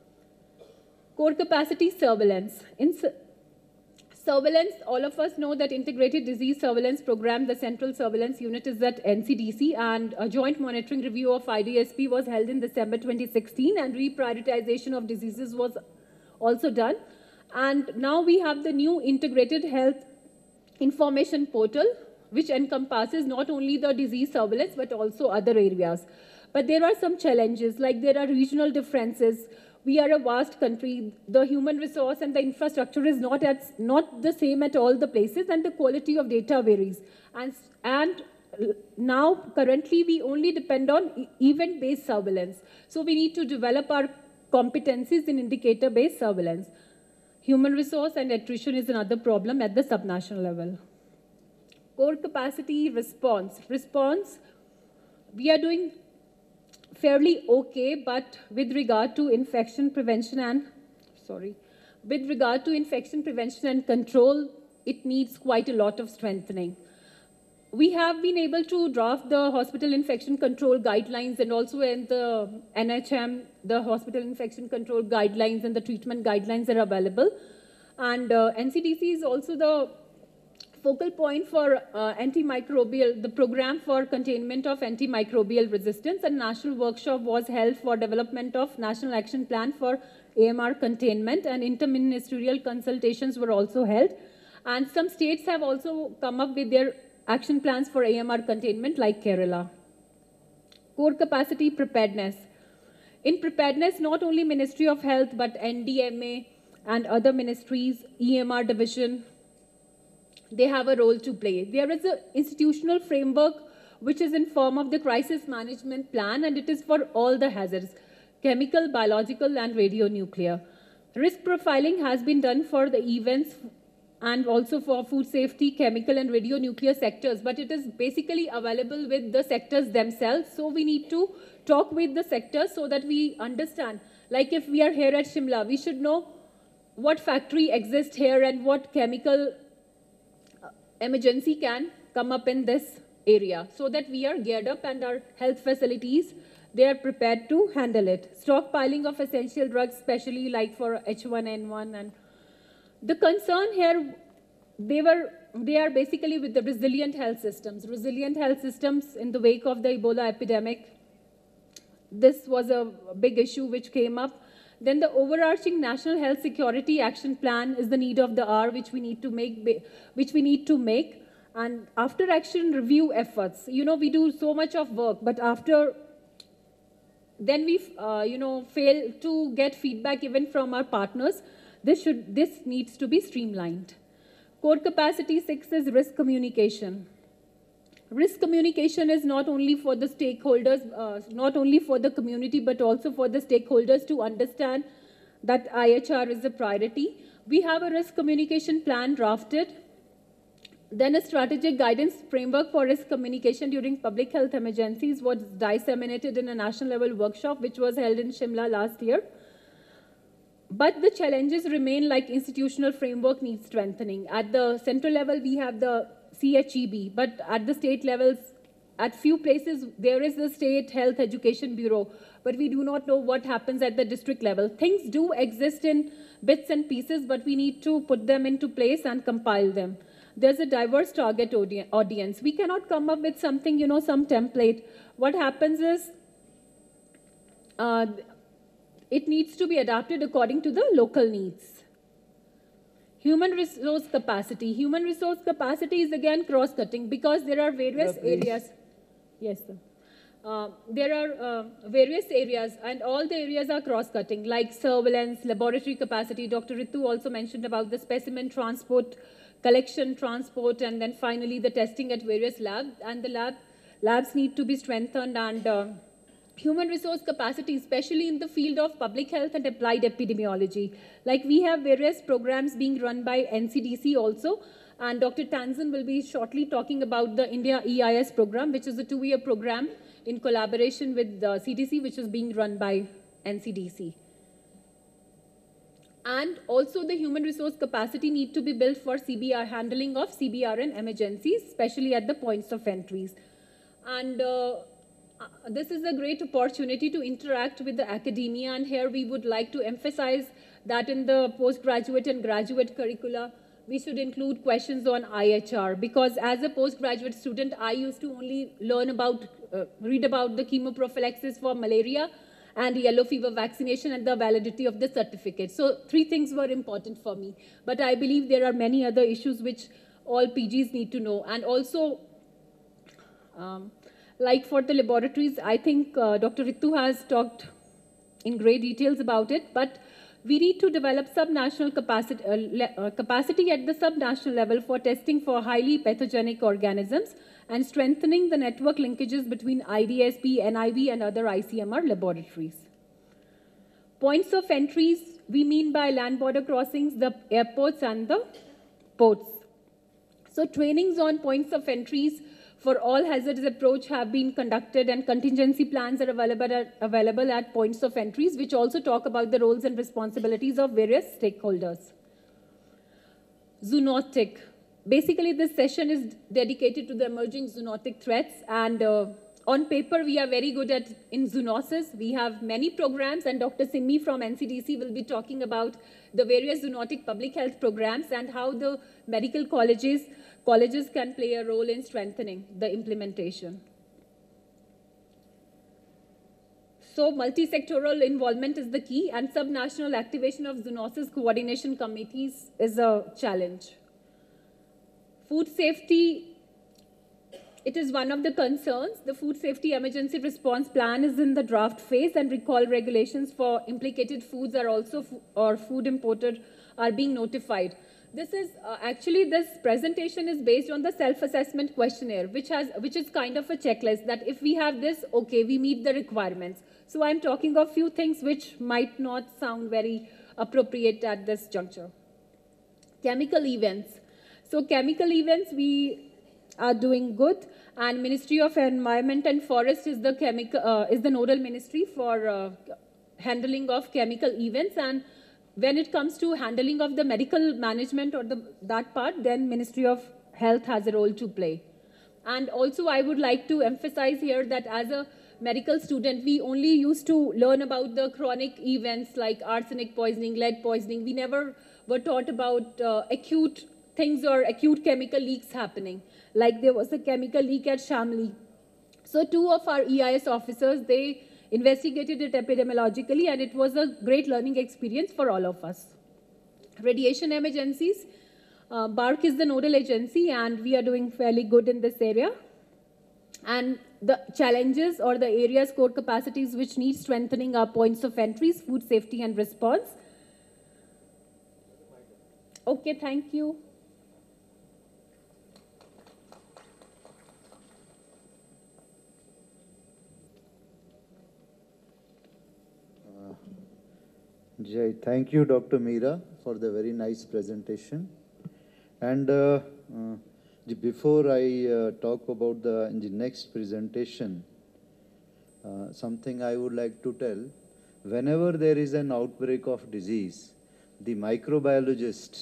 Core capacity surveillance. In su surveillance, all of us know that Integrated Disease Surveillance Program, the Central Surveillance Unit, is at N C D C, and a joint monitoring review of I D S P was held in December twenty sixteen, and reprioritization of diseases was also done. And now we have the new Integrated Health Information Portal, which encompasses not only the disease surveillance, but also other areas. But there are some challenges, like there are regional differences. We are a vast country. The human resource and the infrastructure is not, at, not the same at all the places, and the quality of data varies. And, and now, currently, we only depend on event-based surveillance. So we need to develop our competencies in indicator-based surveillance. Human resource and attrition is another problem at the subnational level. Core capacity response. Response, we are doing fairly okay, but with regard to infection prevention and, sorry, with regard to infection prevention and control, it needs quite a lot of strengthening. We have been able to draft the hospital infection control guidelines, and also in the N H M, the hospital infection control guidelines and the treatment guidelines are available. And uh, N C D C is also the focal point for uh, antimicrobial, the program for containment of antimicrobial resistance. A national workshop was held for development of National Action Plan for A M R containment, and interministerial consultations were also held. And some states have also come up with their action plans for A M R containment, like Kerala. Core capacity preparedness. In preparedness, not only Ministry of Health, but N D M A and other ministries, E M R division, they have a role to play. There is an institutional framework which is in form of the crisis management plan, and it is for all the hazards, chemical, biological, and radionuclear. Risk profiling has been done for the events and also for food safety, chemical, and radionuclear sectors, but it is basically available with the sectors themselves. So we need to talk with the sectors so that we understand. Like if we are here at Shimla, we should know what factory exists here and what chemical emergency can come up in this area, so that we are geared up and our health facilities, they are prepared to handle it. Stockpiling of essential drugs, especially like for H one N one. And the concern here, they were, they are basically with the resilient health systems. Resilient health systems in the wake of the Ebola epidemic, this was a big issue which came up. Then the overarching National Health Security Action Plan is the need of the hour, which we need to make, which we need to make. And after action review efforts, you know, we do so much of work, but after, then we, uh, you know, fail to get feedback even from our partners. This should, this needs to be streamlined. Core capacity six is risk communication. Risk communication is not only for the stakeholders, uh, not only for the community, but also for the stakeholders to understand that I H R is a priority. We have a risk communication plan drafted, then a strategic guidance framework for risk communication during public health emergencies was disseminated in a national level workshop, which was held in Shimla last year. But the challenges remain, like institutional framework needs strengthening. At the central level, we have the C H E B, but at the state levels, at few places, there is the State Health Education Bureau, but we do not know what happens at the district level. Things do exist in bits and pieces, but we need to put them into place and compile them. There's a diverse target audi audience. We cannot come up with something, you know, some template. What happens is, uh, it needs to be adapted according to the local needs. Human resource capacity. Human resource capacity is again cross-cutting because there are various yeah, areas. Yes, sir. Uh, there are uh, various areas, and all the areas are cross-cutting, like surveillance, laboratory capacity. Doctor Ritu also mentioned about the specimen transport, collection, transport, and then finally the testing at various labs. And the lab, labs need to be strengthened and uh, human resource capacity, especially in the field of public health and applied epidemiology. Like we have various programs being run by N C D C also, and Doctor Tanzan will be shortly talking about the India E I S program, which is a two-year program in collaboration with the C D C, which is being run by N C D C. And also the human resource capacity need to be built for C B R, handling of C B R and emergencies, especially at the points of entries. And uh, this is a great opportunity to interact with the academia, and here we would like to emphasize that in the postgraduate and graduate curricula, we should include questions on I H R, because as a postgraduate student, I used to only learn about, uh, read about the chemoprophylaxis for malaria and yellow fever vaccination and the validity of the certificate. So three things were important for me. But I believe there are many other issues which all P Gs need to know. And also, um, like for the laboratories, I think uh, Doctor Ritu has talked in great details about it, but we need to develop subnational capacity, uh, le uh, capacity at the subnational level for testing for highly pathogenic organisms and strengthening the network linkages between I D S P, N I V, and other I C M R laboratories. Points of entries, we mean by land border crossings, the airports and the ports. So trainings on points of entries for all hazards approach have been conducted, and contingency plans are available at, available at points of entries, which also talk about the roles and responsibilities of various stakeholders. Zoonotic. Basically, this session is dedicated to the emerging zoonotic threats, and uh, on paper, we are very good at in zoonosis. We have many programs, and Doctor Simmi from N C D C will be talking about the various zoonotic public health programs and how the medical colleges Colleges can play a role in strengthening the implementation. So multi-sectoral involvement is the key, and subnational activation of zoonosis coordination committees is a challenge. Food safety, it is one of the concerns. The food safety emergency response plan is in the draft phase, and recall regulations for implicated foods are also, or food imported are being notified. This is, uh, actually, this presentation is based on the self-assessment questionnaire, which has, which is kind of a checklist that if we have this, okay, we meet the requirements. So I'm talking of few things which might not sound very appropriate at this juncture. Chemical events. So chemical events, we are doing good, and Ministry of Environment and Forest is the, chemical, uh, is the nodal ministry for uh, handling of chemical events, and when it comes to handling of the medical management or the, that part, then Ministry of Health has a role to play. And also I would like to emphasize here that as a medical student, we only used to learn about the chronic events like arsenic poisoning, lead poisoning. We never were taught about uh, acute things or acute chemical leaks happening. Like there was a chemical leak at Shimla. So two of our E I S officers, they investigated it epidemiologically, and it was a great learning experience for all of us. Radiation emergencies, uh, BARC is the nodal agency, and we are doing fairly good in this area. And the challenges or the areas, core capacities which need strengthening are points of entries, food safety and response. Okay, thank you. Jai, thank you, Doctor Meera, for the very nice presentation. And uh, uh, before I uh, talk about the, the next presentation, uh, something I would like to tell. Whenever there is an outbreak of disease, the microbiologist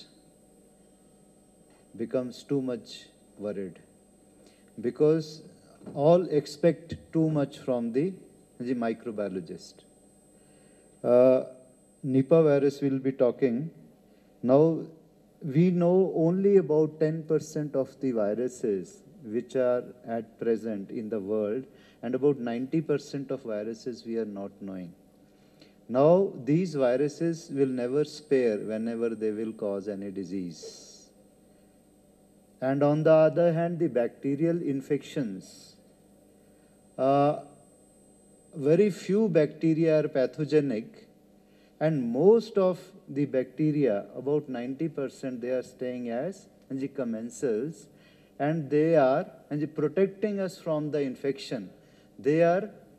becomes too much worried, because all expect too much from the, the microbiologist. Uh, Nipah virus will be talking. Now, we know only about ten percent of the viruses which are at present in the world, and about ninety percent of viruses we are not knowing. Now, these viruses will never spare whenever they will cause any disease. And on the other hand, the bacterial infections, uh, very few bacteria are pathogenic, and most of the bacteria, about ninety percent, they are staying as the commensals, and they are and protecting us from the infection. They are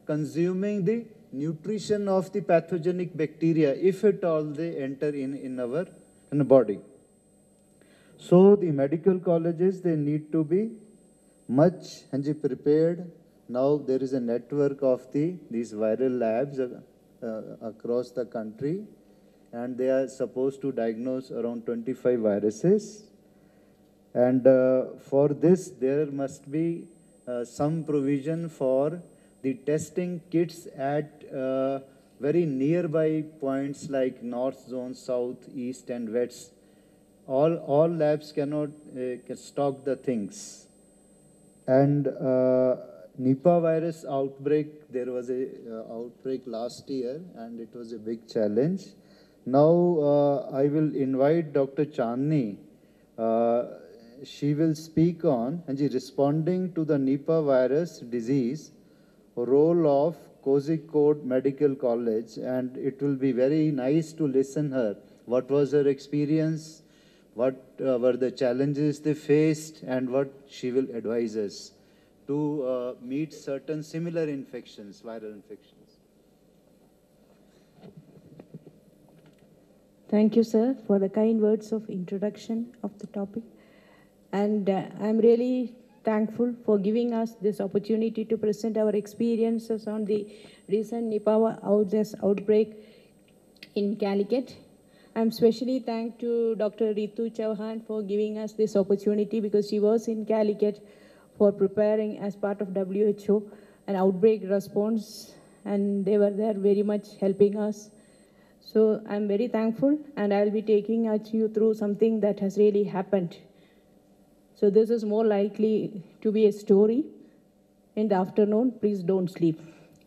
consuming the nutrition of the pathogenic bacteria, if at all they enter in, in our in the body. So the medical colleges, they need to be much prepared. Now there is a network of the these viral labs uh, uh, across the country, and they are supposed to diagnose around twenty-five viruses. And uh, for this, there must be uh, some provision for the testing kits at uh, very nearby points like North Zone, South, East, and West. All, all labs cannot uh, stock the things. And uh, Nipah virus outbreak, there was a uh, outbreak last year, and it was a big challenge. Now uh, I will invite Doctor Chandni. Uh, she will speak on and she responding to the Nipah virus disease, role of Kozhikode Medical College, and it will be very nice to listen her. What was her experience? What uh, were the challenges they faced, and what she will advise us to uh, meet certain similar infections, viral infections. Thank you, sir, for the kind words of introduction of the topic. And uh, I'm really thankful for giving us this opportunity to present our experiences on the recent Nipah outbreak in Calicut. I'm especially thankful to Doctor Ritu Chauhan for giving us this opportunity, because she was in Calicut for preparing as part of W H O an outbreak response, and they were there very much helping us. So I'm very thankful, and I'll be taking you through something that has really happened. So this is more likely to be a story. In the afternoon, please don't sleep.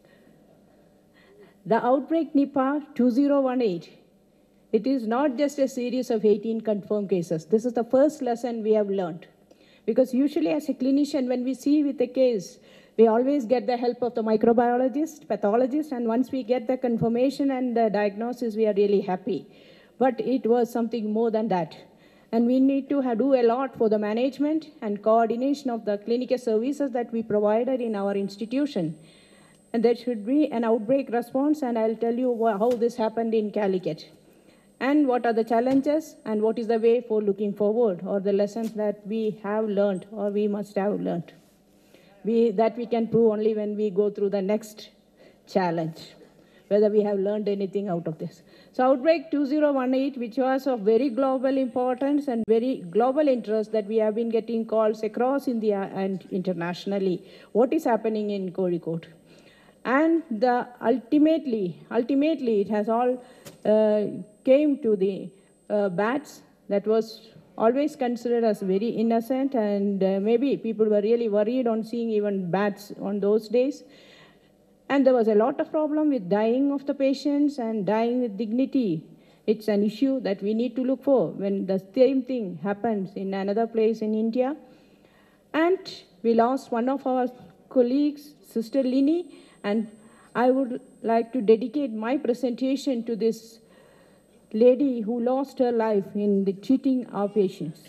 The outbreak Nipah two thousand eighteen. It is not just a series of eighteen confirmed cases. This is the first lesson we have learned. Because usually as a clinician, when we see with a case, we always get the help of the microbiologist, pathologist, and once we get the confirmation and the diagnosis, we are really happy. But it was something more than that. And we need to have, do a lot for the management and coordination of the clinical services that we provided in our institution. And there should be an outbreak response, and I'll tell you how this happened in Calicut. And what are the challenges, and what is the way for looking forward, or the lessons that we have learned, or we must have learned. We, that we can prove only when we go through the next challenge, whether we have learned anything out of this. So outbreak two thousand eighteen, which was of very global importance and very global interest, that we have been getting calls across India and internationally. What is happening in Kozhikode? And the ultimately, ultimately, it has all uh, came to the uh, bats that was always considered as very innocent, and uh, maybe people were really worried on seeing even bats on those days. And there was a lot of problem with dying of the patients and dying with dignity. It's an issue that we need to look for when the same thing happens in another place in India. And we lost one of our colleagues, Sister Lini, and I would like to dedicate my presentation to this lady who lost her life in the treating our patients.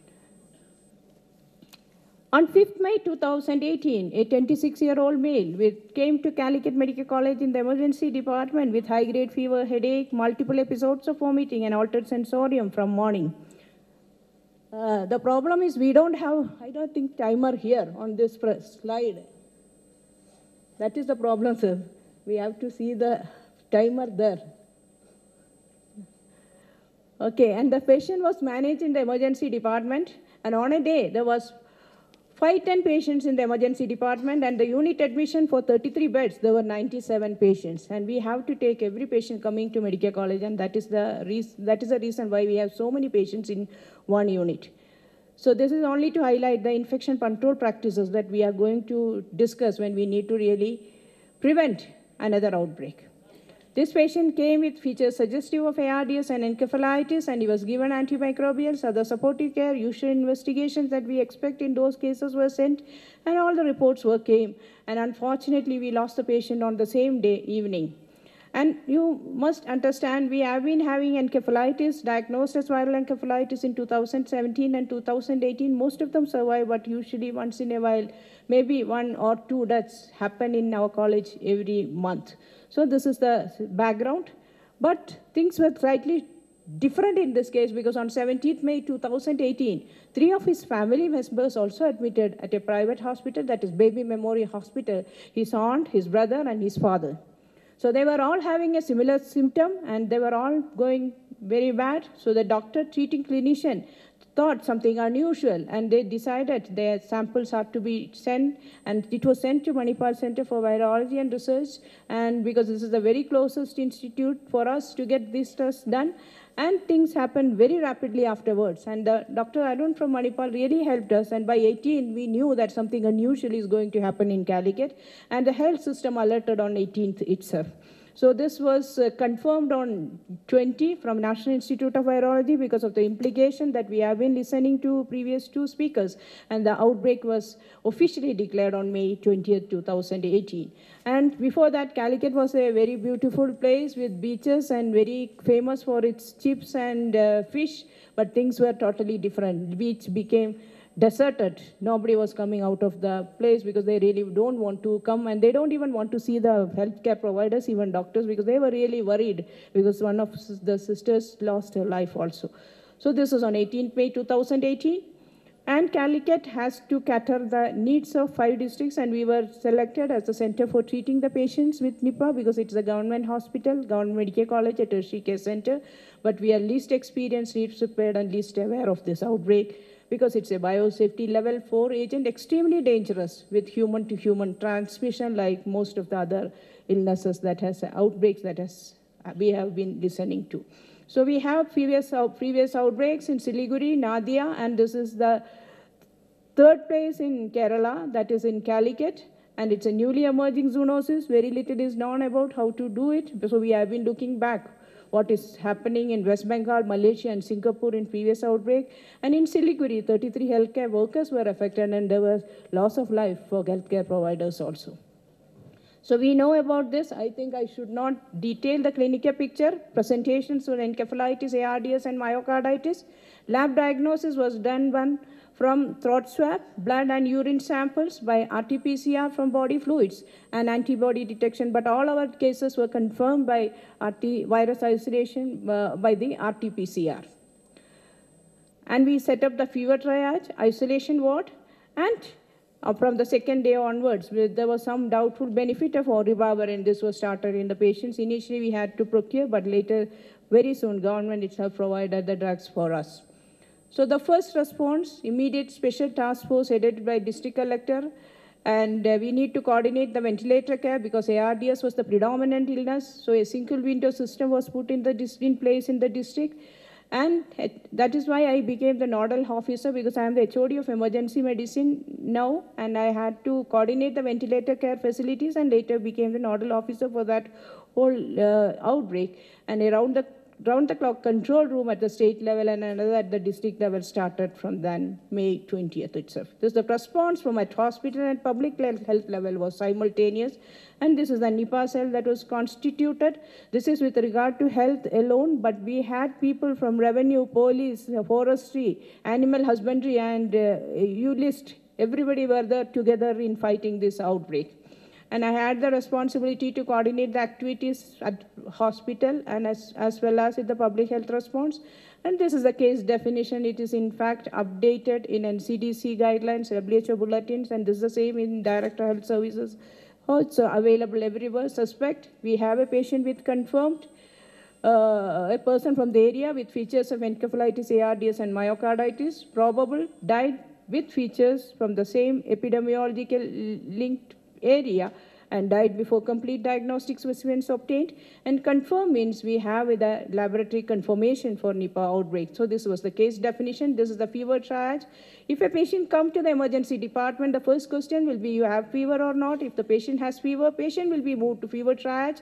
On fifth May two thousand eighteen, a twenty-six-year-old male with, came to Calicut Medical College in the emergency department with high-grade fever, headache, multiple episodes of vomiting, and altered sensorium from morning. Uh, the problem is we don't have, I don't think, timer here on this slide. That is the problem, sir. We have to see the timer there. Okay, and the patient was managed in the emergency department, and on a day there was five ten patients in the emergency department, and the unit admission for thirty-three beds, there were ninety-seven patients. And we have to take every patient coming to medical college, and that is the reason, that is the reason why we have so many patients in one unit. So this is only to highlight the infection control practices that we are going to discuss when we need to really prevent another outbreak. This patient came with features suggestive of A R D S and encephalitis, and he was given antimicrobials, other supportive care, usual investigations that we expect in those cases were sent, and all the reports were came. And unfortunately, we lost the patient on the same day, evening. And you must understand, we have been having encephalitis, diagnosed as viral encephalitis in two thousand seventeen and two thousand eighteen. Most of them survive, but usually once in a while, maybe one or two deaths happen in our college every month. So this is the background. But things were slightly different in this case, because on seventeenth May two thousand eighteen, three of his family members also admitted at a private hospital, that is Baby Memorial Hospital, his aunt, his brother, and his father. So they were all having a similar symptom, and they were all going very bad. So the doctor, treating clinician, thought something unusual, and they decided their samples had to be sent, and it was sent to Manipal Center for Virology and Research, and because this is the very closest institute for us to get this test done, and things happened very rapidly afterwards. And uh, Doctor Arun from Manipal really helped us, and by eighteen, we knew that something unusual is going to happen in Calicut, and the health system alerted on eighteenth itself. So this was uh, confirmed on twenty from National Institute of Virology because of the implication that we have been listening to previous two speakers, and the outbreak was officially declared on May twentieth, two thousand eighteen. And before that, Calicut was a very beautiful place with beaches and very famous for its chips and uh, fish, but things were totally different. The beach became deserted. Nobody was coming out of the place because they really don't want to come, and they don't even want to see the healthcare providers, even doctors, because they were really worried because one of the sisters lost her life also. So this was on eighteenth May two thousand eighteen. And Calicut has to cater the needs of five districts, and we were selected as the center for treating the patients with Nipah because it's a government hospital, government medical college, a tertiary care center, but we are least experienced, least prepared, and least aware of this outbreak, because it's a biosafety level four agent, extremely dangerous with human-to-human transmission, like most of the other illnesses that has outbreaks that has, we have been listening to. So we have previous, previous outbreaks in Siliguri, Nadia, and this is the third place in Kerala, that is in Calicut, and it's a newly emerging zoonosis. Very little is known about how to do it, so we have been looking back what is happening in West Bengal, Malaysia, and Singapore in previous outbreak. And in Siliguri, thirty-three healthcare workers were affected, and there was loss of life for healthcare providers also. So we know about this. I think I should not detail the clinical picture. Presentations on encephalitis, A R D S, and myocarditis. Lab diagnosis was done one from throat swab, blood and urine samples by R T P C R from body fluids, and antibody detection. But all our cases were confirmed by R T virus isolation uh, by the R T P C R. And we set up the fever triage, isolation ward, and uh, from the second day onwards, there was some doubtful benefit of Oribavirin. This was started in the patients. Initially, we had to procure, but later, very soon, government itself provided the drugs for us. So the first response, immediate special task force headed by district collector, and uh, we need to coordinate the ventilator care because A R D S was the predominant illness. So a single window system was put in, the in place in the district. And that is why I became the nodal officer, because I am the H O D of emergency medicine now, and I had to coordinate the ventilator care facilities, and later became the nodal officer for that whole uh, outbreak. And around the round-the-clock control room at the state level and another at the district level started from then, May twentieth itself. This the response from at hospital and public health level was simultaneous, and this is the Nipah cell that was constituted. This is with regard to health alone, but we had people from revenue, police, forestry, animal husbandry, and uh, you list, everybody were there together in fighting this outbreak. And I had the responsibility to coordinate the activities at hospital and as, as well as in the public health response. And this is the case definition. It is in fact updated in N C D C guidelines, W H O bulletins, and this is the same in Director Health Services. Oh, it's available everywhere. Suspect, we have a patient with confirmed, uh, a person from the area with features of encephalitis, A R D S, and myocarditis, probable, died with features from the same epidemiological linked area and died before complete diagnostic specimens obtained. And confirm means we have the laboratory confirmation for Nipah outbreak. So this was the case definition. This is the fever triage. If a patient comes to the emergency department, the first question will be, you have fever or not? If the patient has fever, patient will be moved to fever triage.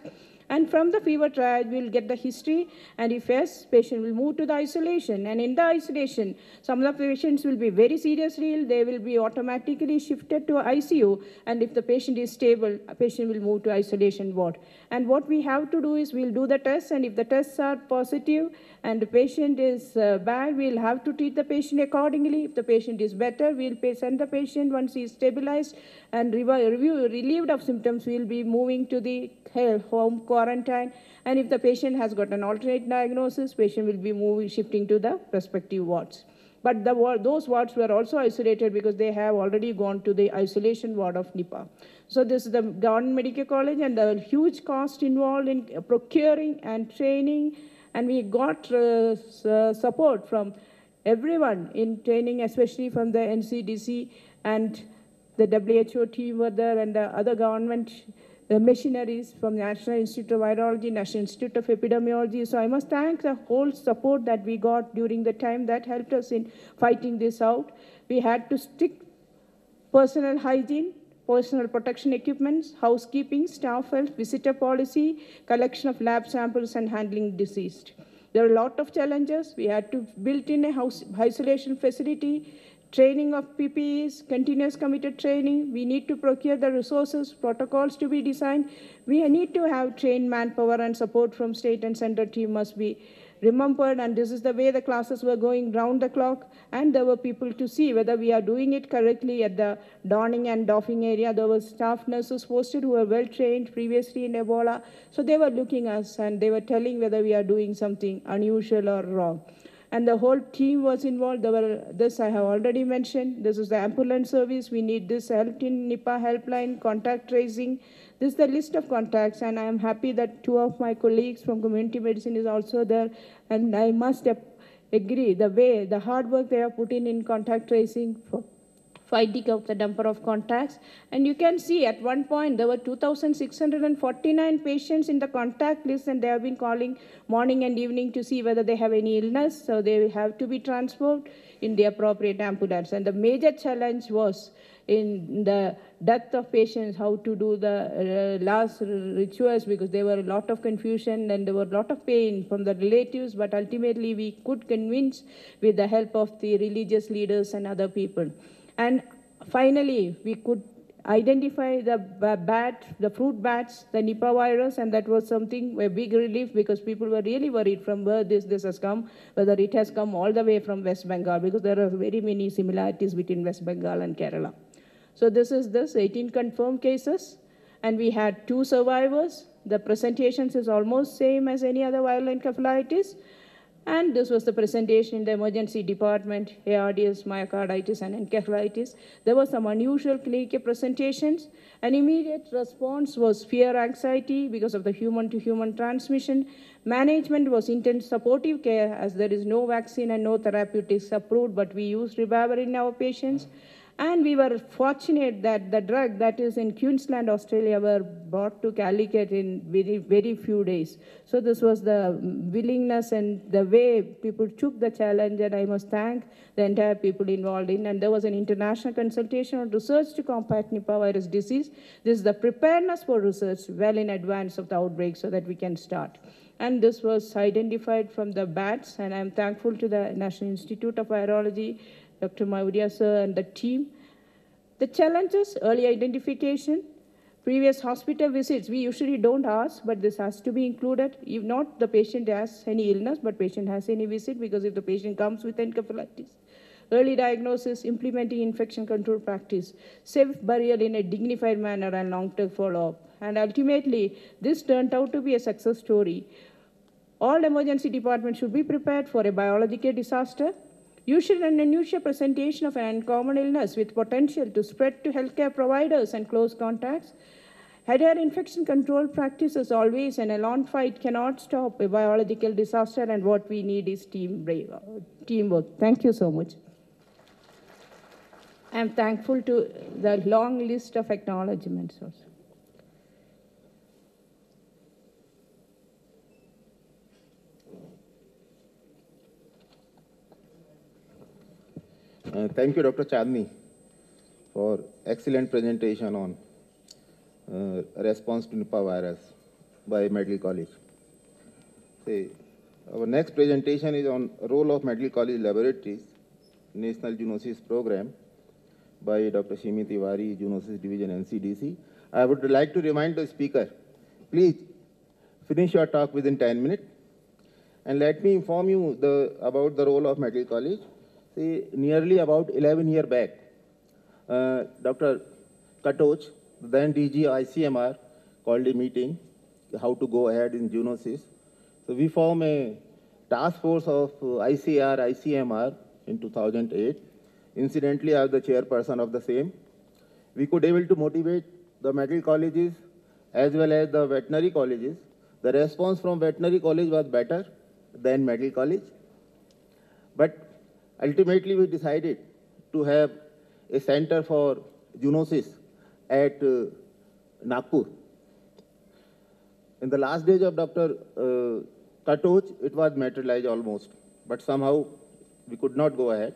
And from the fever triage, we'll get the history, and if yes, patient will move to the isolation. And in the isolation, some of the patients will be very seriously ill. They will be automatically shifted to I C U, and if the patient is stable, a patient will move to isolation ward. And what we have to do is we'll do the tests, and if the tests are positive and the patient is uh, bad, we'll have to treat the patient accordingly. If the patient is better, we'll pay, send the patient once he is stabilized and review, relieved of symptoms, we'll be moving to the home quarantine. And if the patient has got an alternate diagnosis, patient will be moving, shifting to the respective wards. But the, those wards were also isolated because they have already gone to the isolation ward of Nipah. So this is the government medical college, and the huge cost involved in procuring and training. And we got uh, support from everyone in training, especially from the N C D C, and the W H O team were there, and the other government the machineries from the National Institute of Virology, National Institute of Epidemiology. So I must thank the whole support that we got during the time that helped us in fighting this out. We had to stick personal hygiene, personal protection equipments, housekeeping, staff health, visitor policy, collection of lab samples, and handling deceased. There are a lot of challenges. We had to build in a house isolation facility, training of P P Es, continuous committed training. We need to procure the resources, protocols to be designed. We need to have trained manpower, and support from state and center team must be remembered. And this is the way the classes were going round the clock. And there were people to see whether we are doing it correctly at the donning and doffing area. There were staff nurses posted who were well trained previously in Ebola. So they were looking at us and they were telling whether we are doing something unusual or wrong. And the whole team was involved. There were, this I have already mentioned. This is the ambulance service. We need this help in Nipah helpline, contact tracing. This is the list of contacts, and I am happy that two of my colleagues from community medicine is also there. And I must agree, the way, the hard work they have put in in contact tracing for fighting up the number of contacts. And you can see at one point there were two thousand six hundred forty-nine patients in the contact list, and they have been calling morning and evening to see whether they have any illness. So they have to be transported in the appropriate ambulance. And the major challenge was in the death of patients, how to do the uh, last rituals, because there were a lot of confusion and there were a lot of pain from the relatives, but ultimately we could convince with the help of the religious leaders and other people. And finally, we could identify the bat, the fruit bats, the Nipah virus, and that was something, a big relief, because people were really worried from where this, this has come, whether it has come all the way from West Bengal, because there are very many similarities between West Bengal and Kerala. So this is this, eighteen confirmed cases, and we had two survivors. The presentations is almost same as any other viral encephalitis. And this was the presentation in the emergency department, A R D S, myocarditis, and encephalitis. There were some unusual clinical presentations. An immediate response was fear, anxiety because of the human-to-human transmission. Management was intense supportive care, as there is no vaccine and no therapeutics approved, but we used ribavirin in our patients. And we were fortunate that the drug that is in Queensland, Australia, were brought to Calicut in very, very few days. So this was the willingness and the way people took the challenge, and I must thank the entire people involved in. And there was an international consultation on research to combat Nipah virus disease. This is the preparedness for research well in advance of the outbreak so that we can start. And this was identified from the bats, and I'm thankful to the National Institute of Virology, Doctor Maurya sir and the team. The challenges, early identification, previous hospital visits, we usually don't ask, but this has to be included. If not, the patient has any illness, but patient has any visit, because if the patient comes with encephalitis. Early diagnosis, implementing infection control practice, safe burial in a dignified manner, and long-term follow-up. And ultimately, this turned out to be a success story. All emergency departments should be prepared for a biological disaster. Usual and unusual presentation of an uncommon illness with potential to spread to healthcare providers and close contacts. Adhere infection control practices always, and a long fight cannot stop a biological disaster, and what we need is team brave, teamwork. Thank you so much. I'm thankful to the long list of acknowledgements also. Uh, thank you, Doctor Chandni, for excellent presentation on uh, response to Nipah virus. by Medical College. See, our next presentation is on role of Medical College Laboratories, National Zoonosis Program by Doctor Shimi Tiwari, Zoonosis Division, N C D C. I would like to remind the speaker, please finish your talk within ten minutes. And let me inform you the, about the role of Medical College. See, nearly about eleven years back, uh, Doctor Katoch, then D G I C M R, called a meeting, how to go ahead in zoonosis. So we formed a task force of uh, I C R, I C M R in two thousand eight. Incidentally, I was the chairperson of the same. We could able to motivate the medical colleges as well as the veterinary colleges. The response from veterinary college was better than medical college. But ultimately, we decided to have a center for zoonosis at uh, Nagpur. In the last days of Doctor Uh, Katoch, it was materialized almost, but somehow we could not go ahead.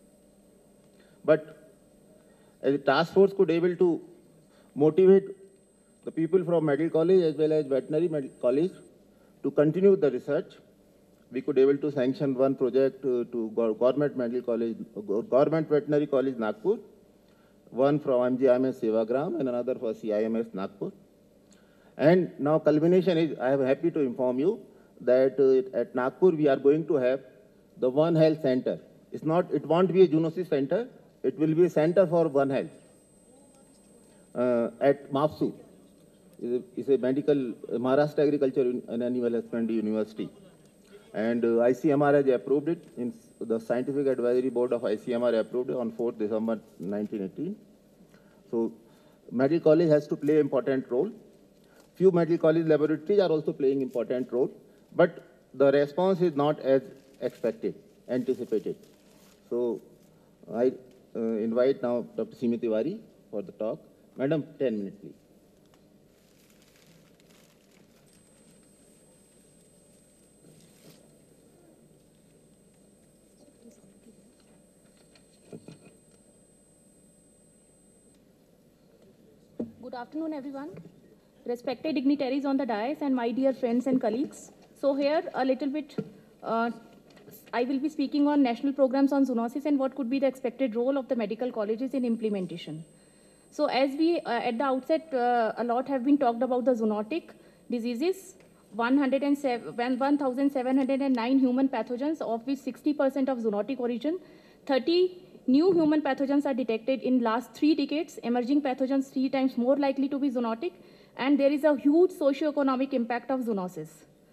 But as a task force could able to motivate the people from medical college as well as veterinary medical college to continue the research. We could able to sanction one project uh, to government medical college, government veterinary college Nagpur, one from M G I M S Sevagram and another for C I M S Nagpur. And now culmination is, I am happy to inform you that uh, at Nagpur we are going to have the One Health Center. It's not, it won't be a zoonosis center, it will be a center for One Health uh, at MAPSU. It's a, it's a medical, uh, Maharashtra Agriculture and Animal Husbandry University. And uh, I C M R has approved it, in the Scientific Advisory Board of I C M R approved it on fourth December nineteen eighteen. So medical college has to play an important role. Few medical college laboratories are also playing important role, but the response is not as expected, anticipated. So I uh, invite now Doctor Shimi Tiwari for the talk. Madam, ten minutes, please. Good afternoon, everyone. Respected dignitaries on the dais and my dear friends and colleagues. So here a little bit, uh, I will be speaking on national programs on zoonosis and what could be the expected role of the medical colleges in implementation. So as we, uh, at the outset, uh, a lot have been talked about the zoonotic diseases, one thousand seven hundred nine human pathogens, of which sixty percent of zoonotic origin, thirty new human pathogens are detected in last three decades, emerging pathogens three times more likely to be zoonotic, and there is a huge socio-economic impact of zoonosis.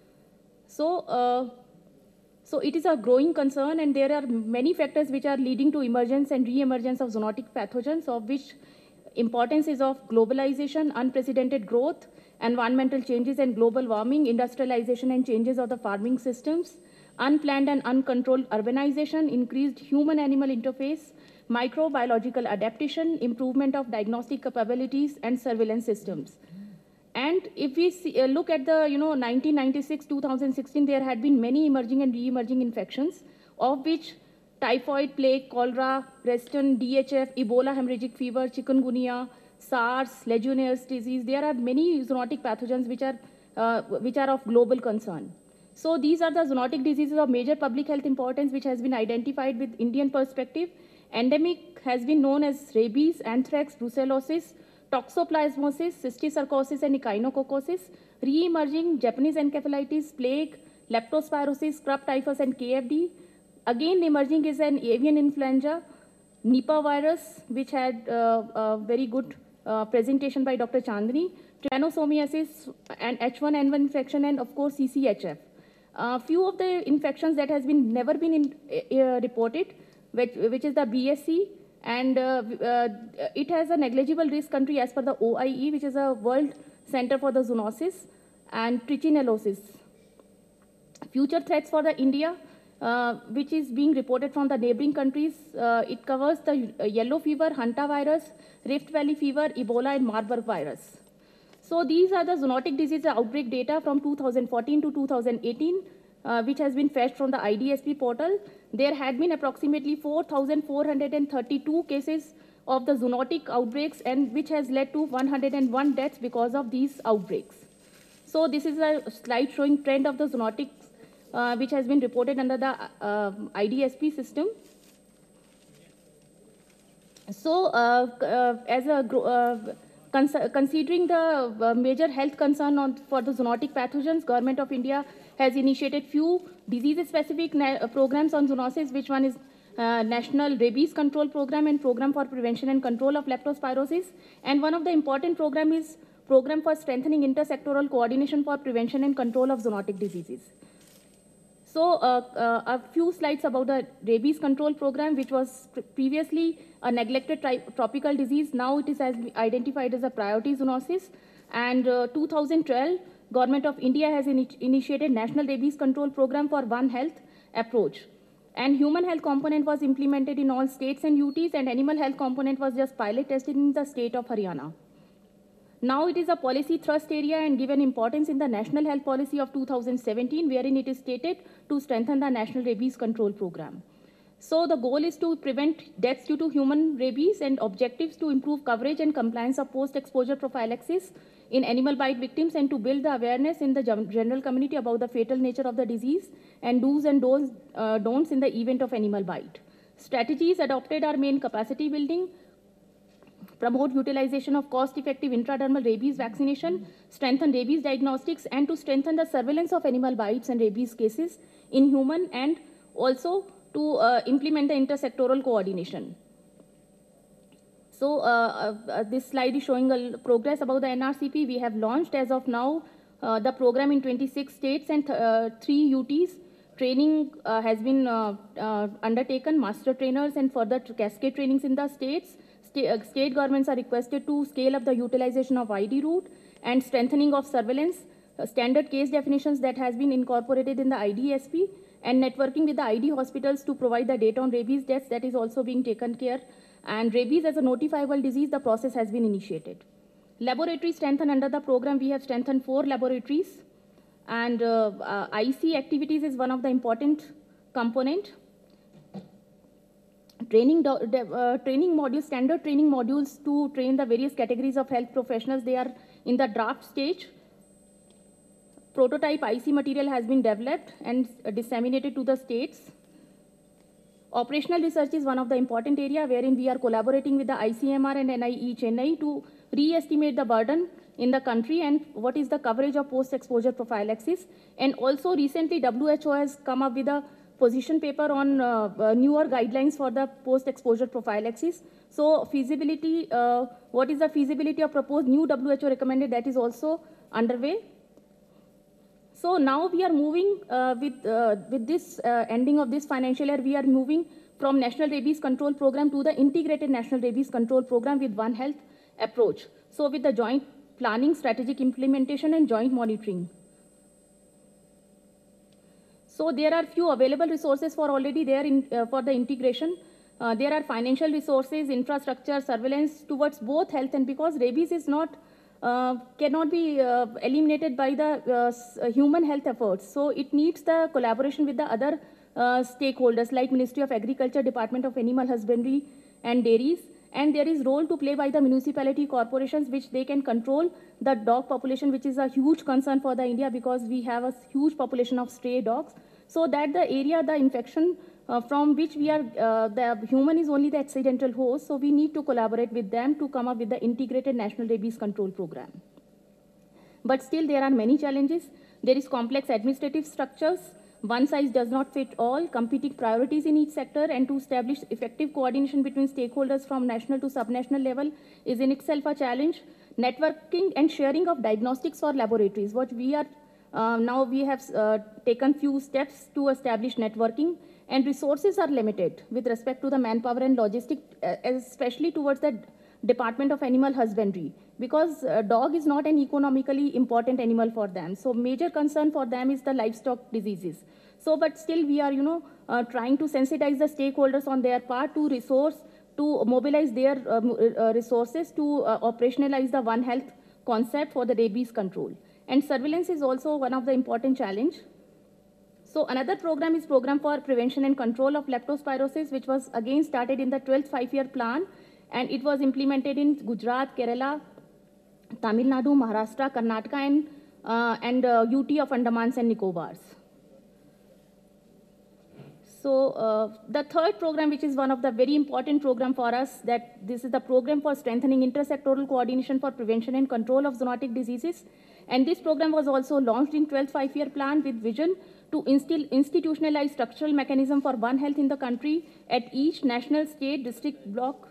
So, uh, so it is a growing concern, and there are many factors which are leading to emergence and re-emergence of zoonotic pathogens, of which importance is of globalization, unprecedented growth, environmental changes and global warming, industrialization and changes of the farming systems, unplanned and uncontrolled urbanization, increased human-animal interface, microbiological adaptation, improvement of diagnostic capabilities and surveillance systems. And if we see, uh, look at the, you know, nineteen ninety-six to two thousand sixteen, there had been many emerging and re-emerging infections, of which typhoid, plague, cholera, Reston, D H F, Ebola hemorrhagic fever, chikungunya, SARS, Legionnaire's disease. There are many zoonotic pathogens which are, uh, which are of global concern. So these are the zoonotic diseases of major public health importance which has been identified with Indian perspective. Endemic has been known as rabies, anthrax, brucellosis, toxoplasmosis, cysticercosis and echinococcosis. Re-emerging Japanese encephalitis, plague, leptospirosis, scrub typhus and K F D. Again emerging is an avian influenza, Nipah virus, which had uh, a very good uh, presentation by Doctor Chandni, trypanosomiasis and H one N one infection, and of course C C H F. Uh, few of the infections that has been never been in, uh, reported, which, which is the B S C, and uh, uh, it has a negligible risk country as per the O I E, which is a World Center for the Zoonosis, and trichinellosis. Future threats for the India, uh, which is being reported from the neighboring countries, uh, it covers the uh, yellow fever, Hanta virus, Rift Valley fever, Ebola and Marburg virus. So these are the zoonotic disease outbreak data from two thousand fourteen to two thousand eighteen, uh, which has been fetched from the I D S P portal. There had been approximately four thousand four hundred thirty-two cases of the zoonotic outbreaks, and which has led to one hundred one deaths because of these outbreaks. So this is a slide showing trend of the zoonotics, uh, which has been reported under the uh, I D S P system. So uh, uh, as a uh, cons considering the uh, major health concern on, for the zoonotic pathogens, Government of India has initiated few disease-specific programs on zoonosis, which one is uh, National Rabies Control Program and Program for Prevention and Control of Leptospirosis. And one of the important program is Program for Strengthening Intersectoral Coordination for Prevention and Control of Zoonotic Diseases. So uh, uh, a few slides about the rabies control program, which was previously a neglected tropical disease. Now it is as identified as a priority zoonosis. And uh, two thousand twelve, Government of India has in initiated National Rabies Control Program for One Health approach. And human health component was implemented in all states and U Ts, and animal health component was just pilot tested in the state of Haryana. Now it is a policy thrust area and given importance in the National Health Policy of two thousand seventeen, wherein it is stated to strengthen the National Rabies Control Program. So the goal is to prevent deaths due to human rabies and objectives to improve coverage and compliance of post-exposure prophylaxis in animal bite victims and to build the awareness in the general community about the fatal nature of the disease and do's and don'ts, uh, don'ts in the event of animal bite. Strategies adopted are main capacity building, promote utilization of cost-effective intradermal rabies vaccination, strengthen rabies diagnostics, and to strengthen the surveillance of animal bites and rabies cases in human, and also to uh, implement the intersectoral coordination. So uh, uh, this slide is showing a progress about the N R C P. We have launched as of now uh, the program in twenty-six states and th uh, three U Ts. Training uh, has been uh, uh, undertaken, master trainers and further cascade trainings in the states. State governments are requested to scale up the utilization of I D route and strengthening of surveillance, uh, standard case definitions that has been incorporated in the I D S P, and networking with the I D hospitals to provide the data on rabies deaths that is also being taken care. And rabies as a notifiable disease, the process has been initiated. Laboratory strengthened under the program, we have strengthened four laboratories. And uh, uh, I C activities is one of the important component. Training, uh, training modules, standard training modules to train the various categories of health professionals, they are in the draft stage. Prototype I C material has been developed and disseminated to the states. Operational research is one of the important area wherein we are collaborating with the I C M R and N I E Chennai to re-estimate the burden in the country and what is the coverage of post-exposure prophylaxis. And also recently W H O has come up with a position paper on uh, uh, newer guidelines for the post-exposure prophylaxis. So feasibility, uh, what is the feasibility of proposed new W H O recommended, that is also underway. So now we are moving uh, with, uh, with this uh, ending of this financial year, we are moving from National Rabies Control Program to the Integrated National Rabies Control Program with One Health approach. So with the joint planning, strategic implementation and joint monitoring. So there are few available resources for already there in, uh, for the integration. Uh, there are financial resources, infrastructure, surveillance towards both health, and because rabies is not, uh, cannot be uh, eliminated by the uh, human health efforts. So it needs the collaboration with the other uh, stakeholders like Ministry of Agriculture, Department of Animal Husbandry and Dairies. And there is role to play by the municipality corporations, which they can control the dog population, which is a huge concern for the India because we have a huge population of stray dogs. So that the area, the infection uh, from which we are, uh, the human is only the accidental host. So we need to collaborate with them to come up with the integrated national rabies control program. But still there are many challenges. There is complex administrative structures. One size does not fit all, competing priorities in each sector, and to establish effective coordination between stakeholders from national to subnational level is in itself a challenge. Networking and sharing of diagnostics for laboratories. What we are, uh, now we have uh, taken few steps to establish networking, and resources are limited with respect to the manpower and logistics, uh, especially towards the Department of Animal Husbandry, because uh, dog is not an economically important animal for them. So major concern for them is the livestock diseases. So, but still we are, you know, uh, trying to sensitize the stakeholders on their part to resource, to mobilize their uh, uh, resources to uh, operationalize the One Health concept for the rabies control. And surveillance is also one of the important challenge. So another program is Program for Prevention and Control of Leptospirosis, which was again started in the twelfth five-year plan, and it was implemented in Gujarat, Kerala, Tamil Nadu, Maharashtra, Karnataka, and uh, and uh, U T of Andamans and Nicobars. So uh, the third program, which is one of the very important program for us, that this is the program for strengthening intersectoral coordination for prevention and control of zoonotic diseases. And this program was also launched in twelfth five-year plan with vision to instill institutionalize structural mechanism for One Health in the country at each national, state, district, block.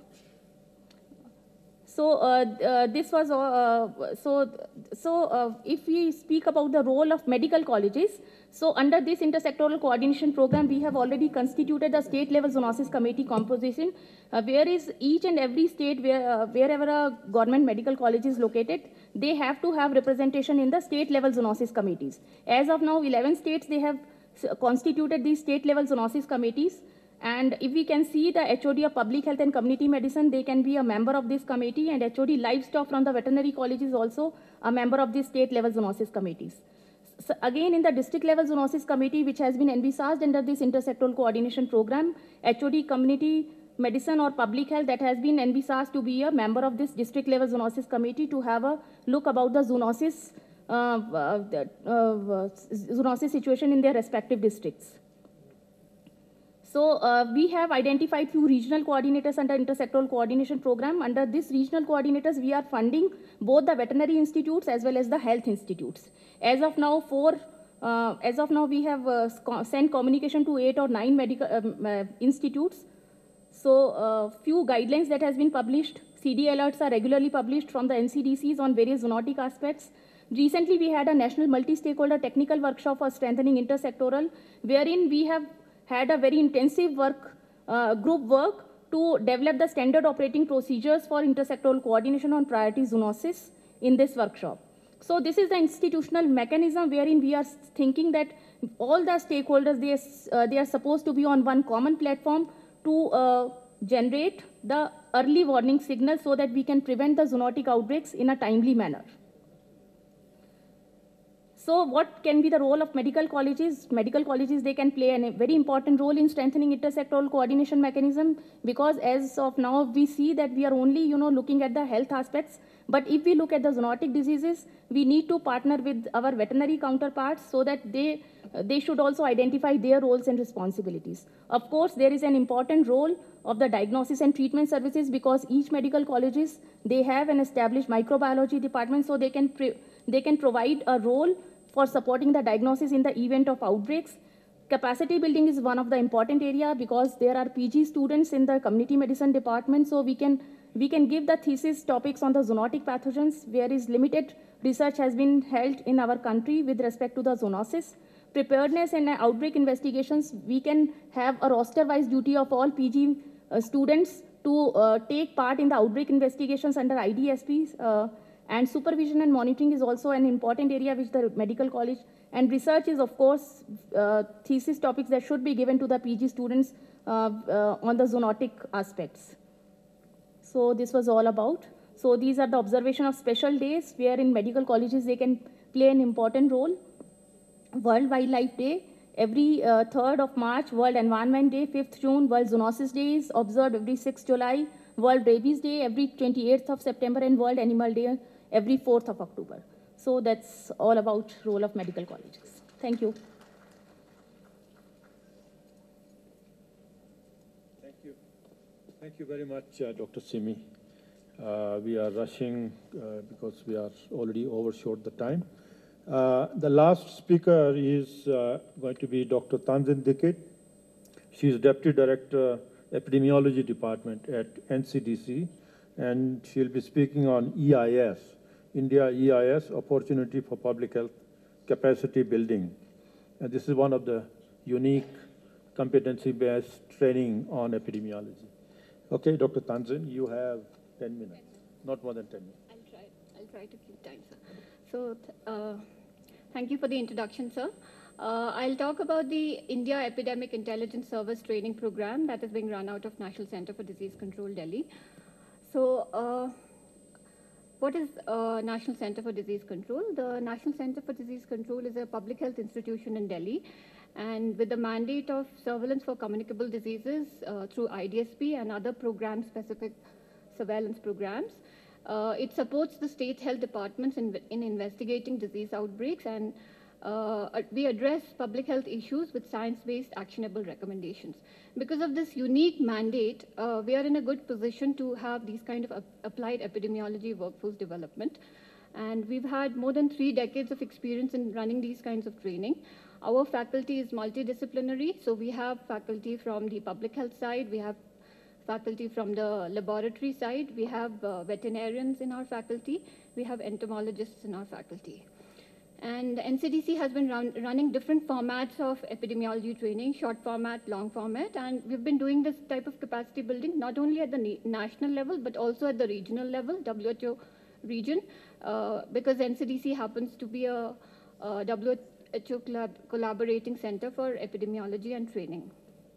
So uh, uh, this was, uh, so, so uh, if we speak about the role of medical colleges, so under this intersectoral coordination program, we have already constituted the state level zoonosis committee composition, uh, where is each and every state, where, uh, wherever a government medical college is located, they have to have representation in the state level zoonosis committees. As of now, eleven states, they have constituted these state level zoonosis committees. And if we can see the H O D of Public Health and Community Medicine, they can be a member of this committee, and H O D Livestock from the veterinary college is also a member of these state level zoonosis committees. So again, in the district level zoonosis committee, which has been envisaged under this intersectoral coordination program, H O D Community Medicine or Public Health, that has been envisaged to be a member of this district level zoonosis committee to have a look about the zoonosis, uh, uh, uh, zoonosis situation in their respective districts. So uh, we have identified few regional coordinators under intersectoral coordination program. Under this regional coordinators, we are funding both the veterinary institutes as well as the health institutes. As of now, four, uh, as of now, we have uh, sent communication to eight or nine medical um, uh, institutes. So uh, few guidelines that has been published. C D alerts are regularly published from the N C D Cs on various zoonotic aspects. Recently, we had a national multi-stakeholder technical workshop for strengthening intersectoral, wherein we have had a very intensive work, uh, group work to develop the standard operating procedures for intersectoral coordination on priority zoonosis in this workshop. So this is the institutional mechanism wherein we are thinking that all the stakeholders, they, uh, they are supposed to be on one common platform to uh, generate the early warning signal so that we can prevent the zoonotic outbreaks in a timely manner. So what can be the role of medical colleges? Medical colleges, they can play a very important role in strengthening intersectoral coordination mechanism, because as of now, we see that we are only, you know, looking at the health aspects. But if we look at the zoonotic diseases, we need to partner with our veterinary counterparts so that they, they should also identify their roles and responsibilities. Of course, there is an important role of the diagnosis and treatment services, because each medical colleges, they have an established microbiology department, so they can, they can provide a role for supporting the diagnosis in the event of outbreaks. Capacity building is one of the important area, because there are P G students in the community medicine department, so we can, we can give the thesis topics on the zoonotic pathogens, where is limited research has been held in our country with respect to the zoonosis. Preparedness and outbreak investigations, we can have a roster-wise duty of all P G uh, students to uh, take part in the outbreak investigations under I D S Ps. Uh, And supervision and monitoring is also an important area which the medical college, and research is, of course, uh, thesis topics that should be given to the P G students uh, uh, on the zoonotic aspects. So this was all about. So these are the observation of special days where in medical colleges they can play an important role. World Wildlife Day, every uh, third of March, World Environment Day, fifth June, World Zoonosis Day is observed every sixth July, World Rabies Day every twenty-eighth of September, and World Animal Day every fourth of October. So that's all about role of medical colleges. Thank you. Thank you. Thank you very much, uh, Doctor Simi. Uh, we are rushing uh, because we are already overshot the time. Uh, the last speaker is uh, going to be Doctor Tanzin Dikit. She is Deputy Director, Epidemiology Department at N C D C, and she'll be speaking on E I S, India E I S, Opportunity for Public Health Capacity Building. And this is one of the unique competency-based training on epidemiology. Okay, Doctor Tanzin, you have ten minutes, not more than ten minutes. I'll try, I'll try to keep time, sir. So, uh, thank you for the introduction, sir. Uh, I'll talk about the India Epidemic Intelligence Service Training Program that is being run out of National Center for Disease Control, Delhi. So, uh, what is uh, National Center for Disease Control? The National Center for Disease Control is a public health institution in Delhi, and with the mandate of surveillance for communicable diseases uh, through I D S P and other program-specific surveillance programs. Uh, it supports the state health departments in, in investigating disease outbreaks, and uh, we address public health issues with science-based actionable recommendations. Because of this unique mandate, uh, we are in a good position to have these kind of applied epidemiology workforce development. And we've had more than three decades of experience in running these kinds of training. Our faculty is multidisciplinary, so we have faculty from the public health side, we have faculty from the laboratory side, we have uh, veterinarians in our faculty, we have entomologists in our faculty. And N C D C has been run, running different formats of epidemiology training, short format, long format, and we've been doing this type of capacity building not only at the national level, but also at the regional level, W H O region, uh, because N C D C happens to be a, a W H O collab collaborating center for epidemiology and training.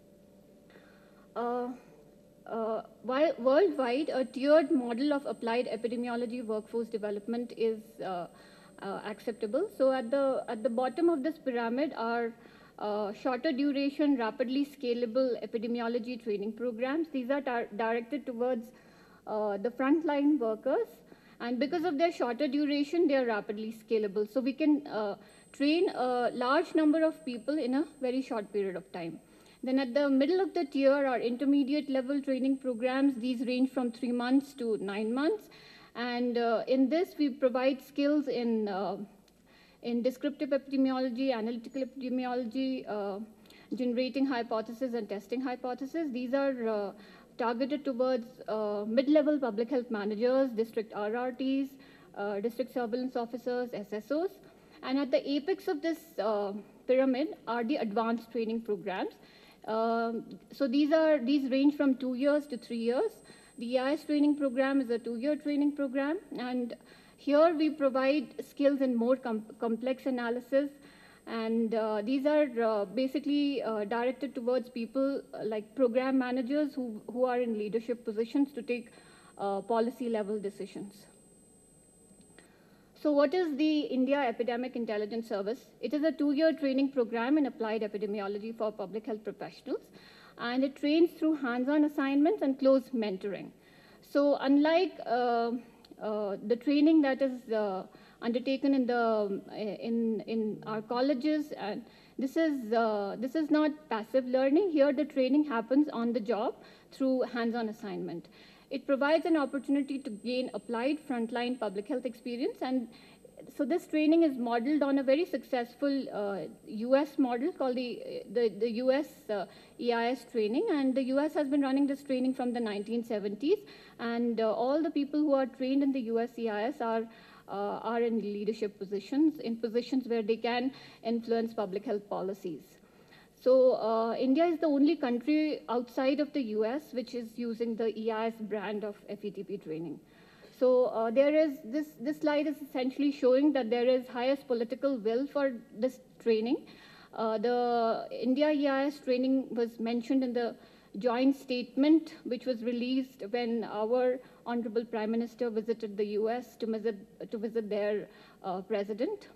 Uh, Uh, while worldwide, a tiered model of applied epidemiology workforce development is uh, uh, acceptable. So at the, at the bottom of this pyramid are uh, shorter duration, rapidly scalable epidemiology training programs. These are directed towards uh, the frontline workers. And because of their shorter duration, they are rapidly scalable. So we can uh, train a large number of people in a very short period of time. Then at the middle of the tier are intermediate level training programs. These range from three months to nine months. And uh, in this, we provide skills in, uh, in descriptive epidemiology, analytical epidemiology, uh, generating hypothesis and testing hypothesis. These are uh, targeted towards uh, mid-level public health managers, district R R Ts, uh, district surveillance officers, S S Os. And at the apex of this uh, pyramid are the advanced training programs. Um, so these are these range from two years to three years. The E I S training program is a two-year training program, and here we provide skills in more com complex analysis, and uh, these are uh, basically uh, directed towards people uh, like program managers who, who are in leadership positions to take uh, policy-level decisions. So what is the India Epidemic Intelligence Service? It is a two-year training program in applied epidemiology for public health professionals, and it trains through hands-on assignments and close mentoring. So unlike uh, uh, the training that is uh, undertaken in, the, in, in our colleges, and this is, uh, this is not passive learning. Here the training happens on the job through hands-on assignment. It provides an opportunity to gain applied frontline public health experience, and so this training is modeled on a very successful uh, U S model called the, the, the U S uh, E I S training, and the U S has been running this training from the nineteen seventies, and uh, all the people who are trained in the U S E I S are, uh, are in leadership positions, in positions where they can influence public health policies. So uh, India is the only country outside of the U S which is using the E I S brand of F E T P training. So uh, there is, this, this slide is essentially showing that there is highest political will for this training. Uh, the India E I S training was mentioned in the joint statement which was released when our Honorable Prime Minister visited the U S to visit, to visit their uh, president.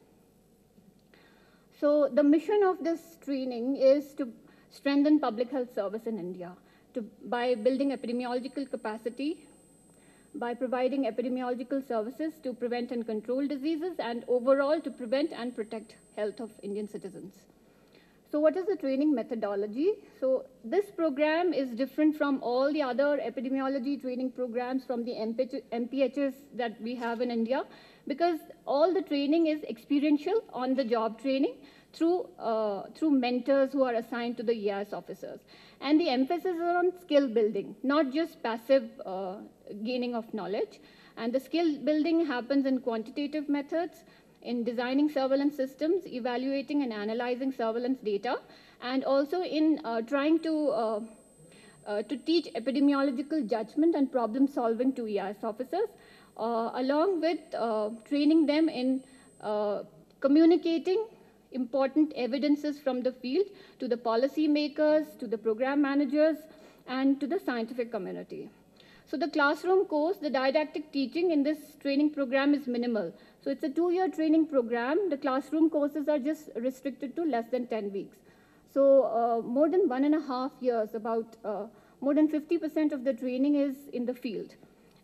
So the mission of this training is to strengthen public health service in India to, by building epidemiological capacity, by providing epidemiological services to prevent and control diseases, and overall to prevent and protect health of Indian citizens. So what is the training methodology? So this program is different from all the other epidemiology training programs from the M P Hs that we have in India, because all the training is experiential, on-the-job training through, uh, through mentors who are assigned to the E I S officers. And the emphasis is on skill building, not just passive uh, gaining of knowledge. And the skill building happens in quantitative methods, in designing surveillance systems, evaluating and analyzing surveillance data, and also in uh, trying to, uh, uh, to teach epidemiological judgment and problem solving to E I S officers, uh, along with uh, training them in uh, communicating important evidences from the field to the policy makers, to the program managers, and to the scientific community. So the classroom course, the didactic teaching in this training program is minimal. So it's a two-year training program. The classroom courses are just restricted to less than ten weeks. So uh, more than one and a half years, about uh, more than fifty percent of the training is in the field.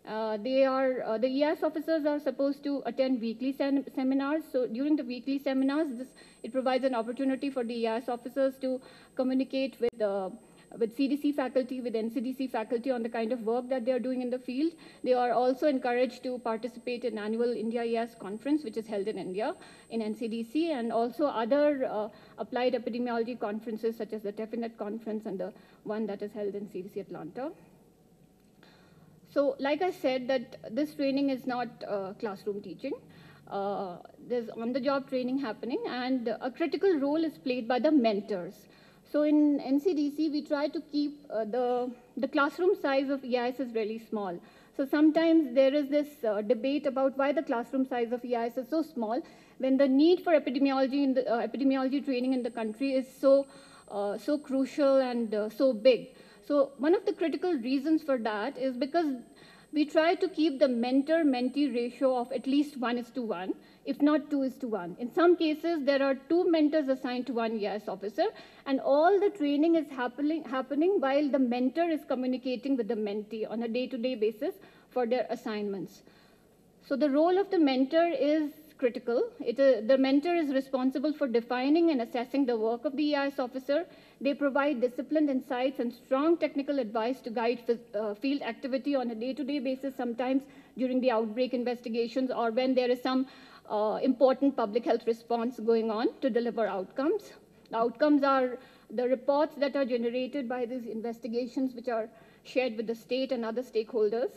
Uh, they are, uh, the E I S officers are supposed to attend weekly sem seminars. So during the weekly seminars, this, it provides an opportunity for the E I S officers to communicate with, uh, with C D C faculty, with N C D C faculty on the kind of work that they are doing in the field. They are also encouraged to participate in annual India E I S conference, which is held in India in N C D C, and also other uh, applied epidemiology conferences such as the TEFINET conference and the one that is held in C D C Atlanta. So, like I said, that this training is not uh, classroom teaching. Uh, there's on-the-job training happening, and a critical role is played by the mentors. So in N C D C, we try to keep uh, the, the classroom size of E I S is really small. So sometimes there is this uh, debate about why the classroom size of E I S is so small when the need for epidemiology, in the, uh, epidemiology training in the country is so, uh, so crucial and uh, so big. So one of the critical reasons for that is because we try to keep the mentor-mentee ratio of at least one is to one, if not two is to one. In some cases, there are two mentors assigned to one E I S officer, and all the training is happening, happening while the mentor is communicating with the mentee on a day-to-day basis for their assignments. So the role of the mentor is critical. It, uh, the mentor is responsible for defining and assessing the work of the E I S officer. They provide disciplined insights and strong technical advice to guide uh, field activity on a day-to-day basis, sometimes during the outbreak investigations or when there is some uh, important public health response going on to deliver outcomes. The outcomes are the reports that are generated by these investigations, which are shared with the state and other stakeholders.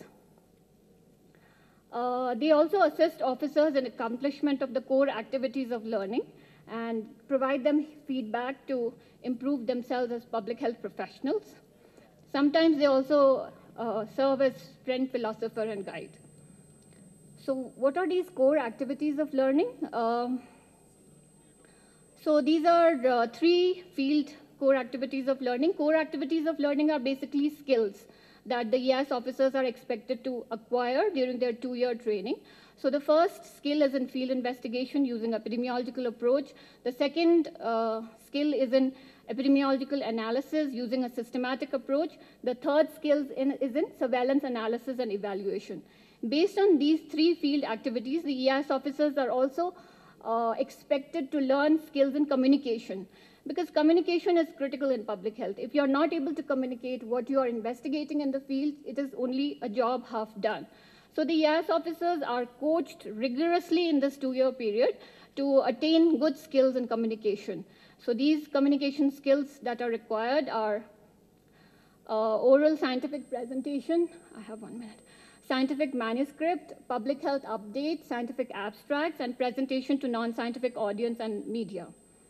Uh, they also assist officers in accomplishment of the core activities of learning and provide them feedback to improve themselves as public health professionals. Sometimes they also uh, serve as friend, philosopher, and guide. So what are these core activities of learning? Um, so these are uh, three field core activities of learning. Core activities of learning are basically skills that the E I S officers are expected to acquire during their two-year training. So the first skill is in field investigation using epidemiological approach. The second uh, skill is in epidemiological analysis using a systematic approach. The third skill in, is in surveillance analysis and evaluation. Based on these three field activities, the E I S officers are also uh, expected to learn skills in communication, because communication is critical in public health. If you're not able to communicate what you are investigating in the field, it is only a job half done. So the E I S officers are coached rigorously in this two-year period to attain good skills in communication. So these communication skills that are required are uh, oral scientific presentation, I have one minute, scientific manuscript, public health updates, scientific abstracts, and presentation to non-scientific audience and media.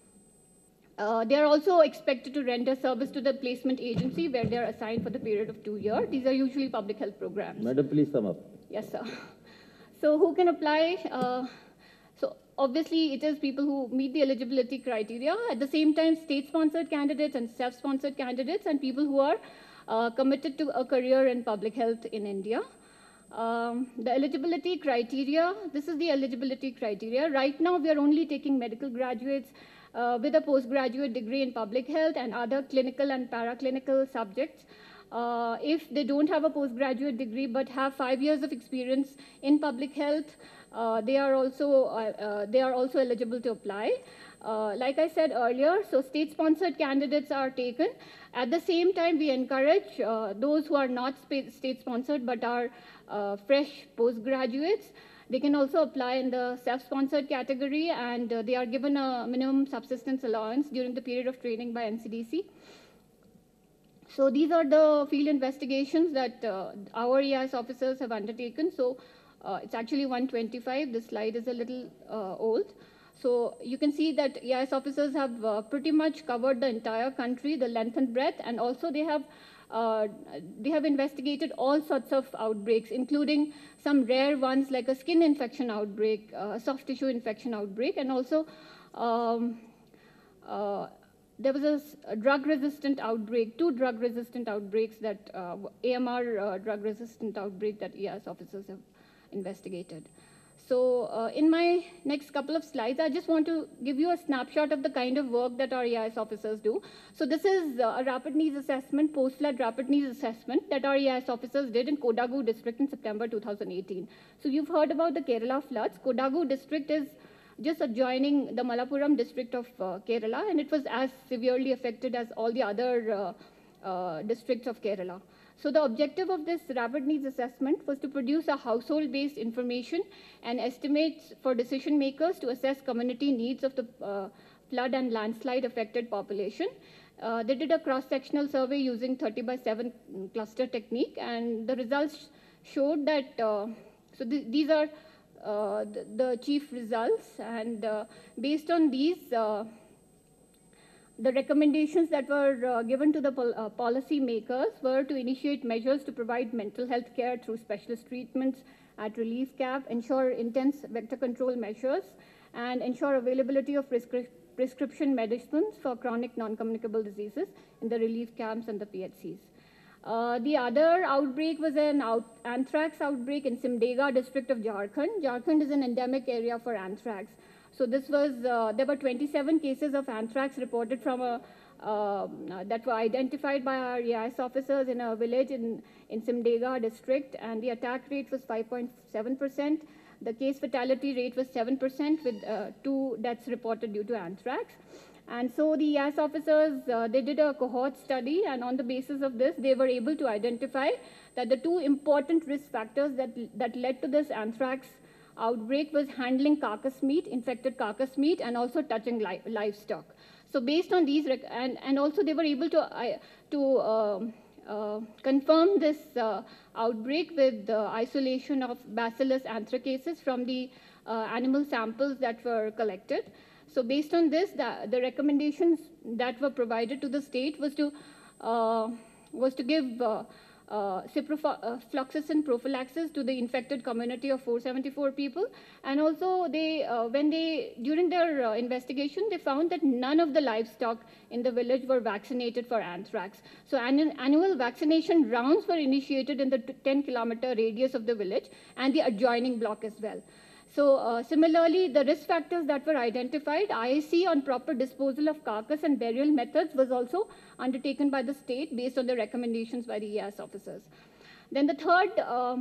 Uh, they are also expected to render service to the placement agency where they are assigned for the period of two years. These are usually public health programs. Madam, please sum up. Yes, sir. So who can apply? Uh, so obviously, it is people who meet the eligibility criteria. At the same time, state-sponsored candidates and self-sponsored candidates and people who are uh, committed to a career in public health in India. Um, the eligibility criteria, this is the eligibility criteria. Right now, we are only taking medical graduates uh, with a postgraduate degree in public health and other clinical and paraclinical subjects. Uh, if they don't have a postgraduate degree but have five years of experience in public health, uh, they are also uh, uh, they are also eligible to apply. Uh, like I said earlier, so state-sponsored candidates are taken. At the same time, we encourage uh, those who are not state-sponsored but are uh, fresh postgraduates. They can also apply in the self-sponsored category, and uh, they are given a minimum subsistence allowance during the period of training by N C D C. So these are the field investigations that uh, our E I S officers have undertaken. So uh, it's actually one twenty-five. This slide is a little uh, old. So you can see that E I S officers have uh, pretty much covered the entire country, the length and breadth, and also they have uh, they have investigated all sorts of outbreaks, including some rare ones like a skin infection outbreak, uh, soft tissue infection outbreak, and also um, uh, there was a, a drug-resistant outbreak, two drug-resistant outbreaks that uh, A M R uh, drug-resistant outbreak that E I S officers have investigated. So uh, in my next couple of slides, I just want to give you a snapshot of the kind of work that our E I S officers do. So this is uh, a rapid needs assessment, post-flood rapid needs assessment that our E I S officers did in Kodagu district in September two thousand eighteen. So you've heard about the Kerala floods. Kodagu district is just adjoining the Malappuram district of uh, Kerala, and it was as severely affected as all the other uh, uh, districts of Kerala. So the objective of this rapid needs assessment was to produce a household-based information and estimates for decision makers to assess community needs of the uh, flood and landslide affected population. Uh, they did a cross-sectional survey using thirty by seven cluster technique, and the results showed that, uh, so th these are uh, the, the chief results, and uh, based on these, uh, the recommendations that were uh, given to the pol uh, policy makers were to initiate measures to provide mental health care through specialist treatments at relief camp, ensure intense vector control measures, and ensure availability of prescri prescription medicines for chronic non-communicable diseases in the relief camps and the P H Cs. Uh, the other outbreak was an out anthrax outbreak in Simdega district of Jharkhand. Jharkhand is an endemic area for anthrax. So this was, uh, there were twenty-seven cases of anthrax reported from a, uh, that were identified by our E I S officers in a village in, in Simdega district, and the attack rate was five point seven percent. The case fatality rate was seven percent with uh, two deaths reported due to anthrax. And so the E I S officers, uh, they did a cohort study, and on the basis of this, they were able to identify that the two important risk factors that, that led to this anthrax outbreak was handling carcass meat, infected carcass meat, and also touching li livestock. So based on these, and, and also they were able to, uh, to uh, uh, confirm this uh, outbreak with the isolation of Bacillus anthracensis from the uh, animal samples that were collected. So based on this, the, the recommendations that were provided to the state was to, uh, was to give uh, Uh, ciprofloxacin prophylaxis to the infected community of four hundred seventy-four people, and also they, uh, when they, during their uh, investigation, they found that none of the livestock in the village were vaccinated for anthrax. So an annual vaccination rounds were initiated in the ten kilometer radius of the village and the adjoining block as well. So uh, similarly, the risk factors that were identified, I I C on proper disposal of carcass and burial methods was also undertaken by the state based on the recommendations by the E I S officers. Then the third uh,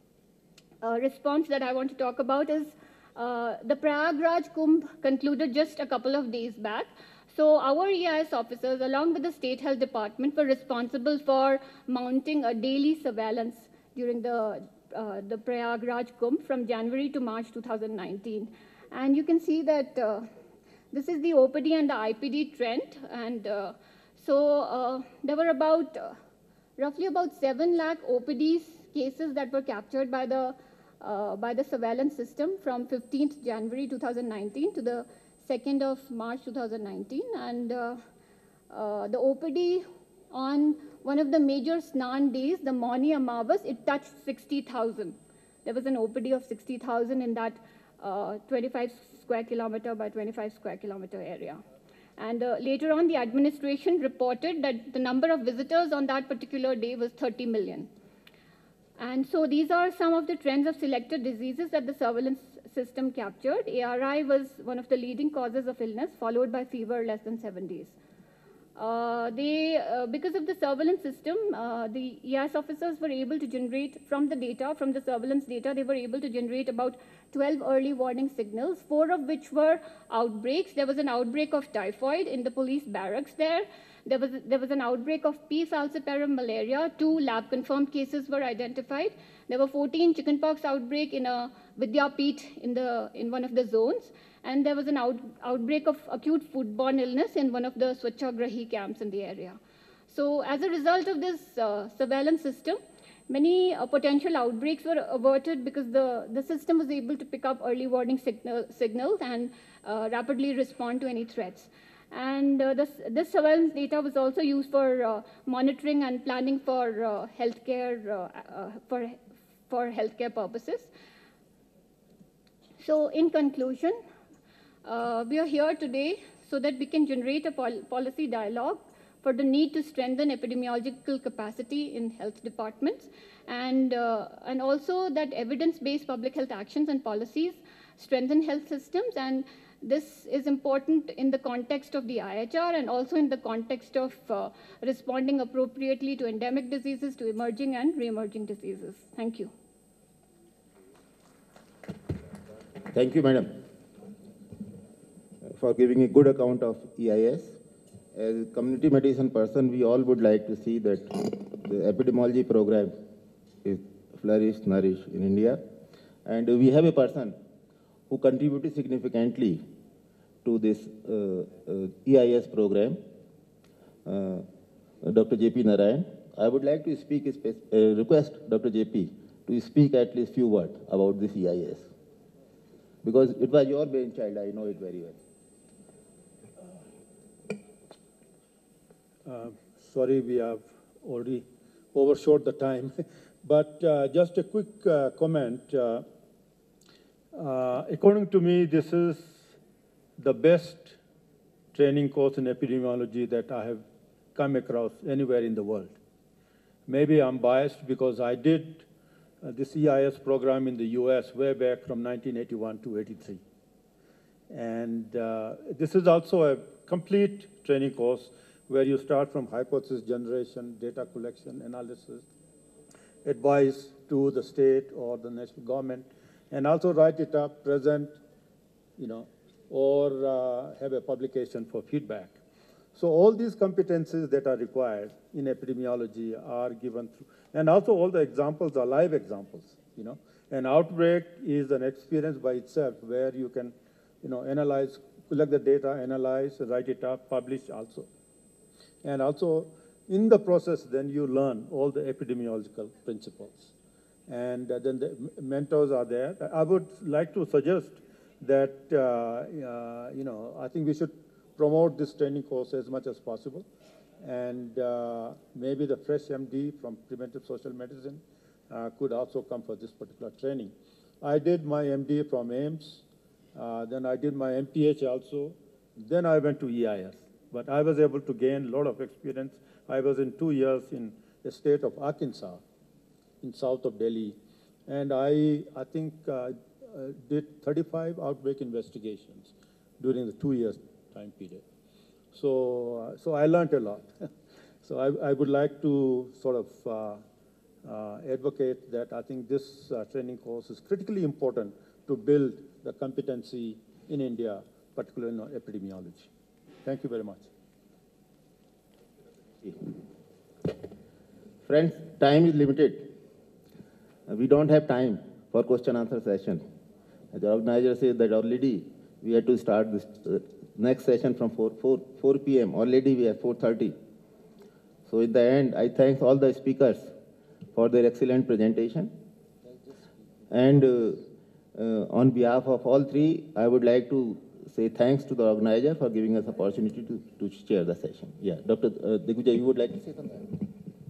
uh, response that I want to talk about is uh, the Prayagraj Kumbh concluded just a couple of days back. So our E I S officers, along with the State Health Department, were responsible for mounting a daily surveillance during the Uh, the Prayagraj Kumbh from January to March two thousand nineteen. And you can see that uh, this is the O P D and the I P D trend. And uh, so uh, there were about, uh, roughly about seven lakh O P Ds cases that were captured by the, uh, by the surveillance system from fifteenth January two thousand nineteen to the second of March two thousand nineteen. And uh, uh, the O P D on one of the major Snan days, the Mauni Amavas, it touched sixty thousand. There was an O P D of sixty thousand in that uh, twenty-five square kilometer by twenty-five square kilometer area. And uh, later on, the administration reported that the number of visitors on that particular day was thirty million. And so these are some of the trends of selected diseases that the surveillance system captured. A R I was one of the leading causes of illness, followed by fever less than seven days. Uh, they, uh, because of the surveillance system, uh, the E I S officers were able to generate from the data, from the surveillance data, they were able to generate about twelve early warning signals, four of which were outbreaks. There was an outbreak of typhoid in the police barracks there. There was, there was an outbreak of P. falciparum malaria. Two lab-confirmed cases were identified. There were fourteen chickenpox outbreak in a Vidyapeeth in, the, in one of the zones. And there was an out, outbreak of acute foodborne illness in one of the Swachhagrahi camps in the area. So as a result of this uh, surveillance system, many uh, potential outbreaks were averted because the, the system was able to pick up early warning signal, signals and uh, rapidly respond to any threats. And uh, this, this surveillance data was also used for uh, monitoring and planning for uh, healthcare, uh, uh, for, for healthcare purposes. So in conclusion, Uh, we are here today so that we can generate a pol policy dialogue for the need to strengthen epidemiological capacity in health departments, and, uh, and also that evidence-based public health actions and policies strengthen health systems. And this is important in the context of the I H R and also in the context of uh, responding appropriately to endemic diseases, to emerging and re-emerging diseases. Thank you. Thank you, madam, for giving a good account of E I S. As a community medicine person, we all would like to see that the epidemiology program is flourished, nourished in India. And we have a person who contributed significantly to this uh, uh, E I S program, uh, Doctor J P Narayan. I would like to speak, uh, request Doctor J P to speak at least few words about this E I S. Because it was your brainchild, I know it very well. Uh, sorry, we have already overshot the time. But uh, just a quick uh, comment. Uh, uh, according to me, this is the best training course in epidemiology that I have come across anywhere in the world. Maybe I'm biased because I did uh, this E I S program in the U S way back from nineteen eighty-one to eighty-three. And uh, this is also a complete training course where you start from hypothesis generation, data collection, analysis, advice to the state or the national government, and also write it up, present, you know, or uh, have a publication for feedback. So all these competencies that are required in epidemiology are given through, and also all the examples are live examples, you know. An outbreak is an experience by itself where you can, you know, analyze, collect the data, analyze, write it up, publish also. And also, in the process, then you learn all the epidemiological principles. And uh, then the mentors are there. I would like to suggest that, uh, uh, you know, I think we should promote this training course as much as possible. And uh, maybe the fresh M D from preventive social medicine uh, could also come for this particular training. I did my M D from AIMS. Uh, then I did my M P H also. Then I went to E I S. But I was able to gain a lot of experience. I was in two years in the state of Arkansas, in south of Delhi. And I, I think, uh, uh, did thirty-five outbreak investigations during the two years time period. So, uh, so I learned a lot. So I, I would like to sort of uh, uh, advocate that I think this uh, training course is critically important to build the competency in India, particularly in epidemiology. Thank you very much. Friends, time is limited. We don't have time for question answer session. The organizer said that already we had to start this uh, next session from four p m Already we are four thirty. So in the end, I thank all the speakers for their excellent presentation. And uh, uh, on behalf of all three, I would like to say thanks to the organizer for giving us opportunity to, to chair the session. Yeah, Doctor Uh, Digvijay, you would like to say something?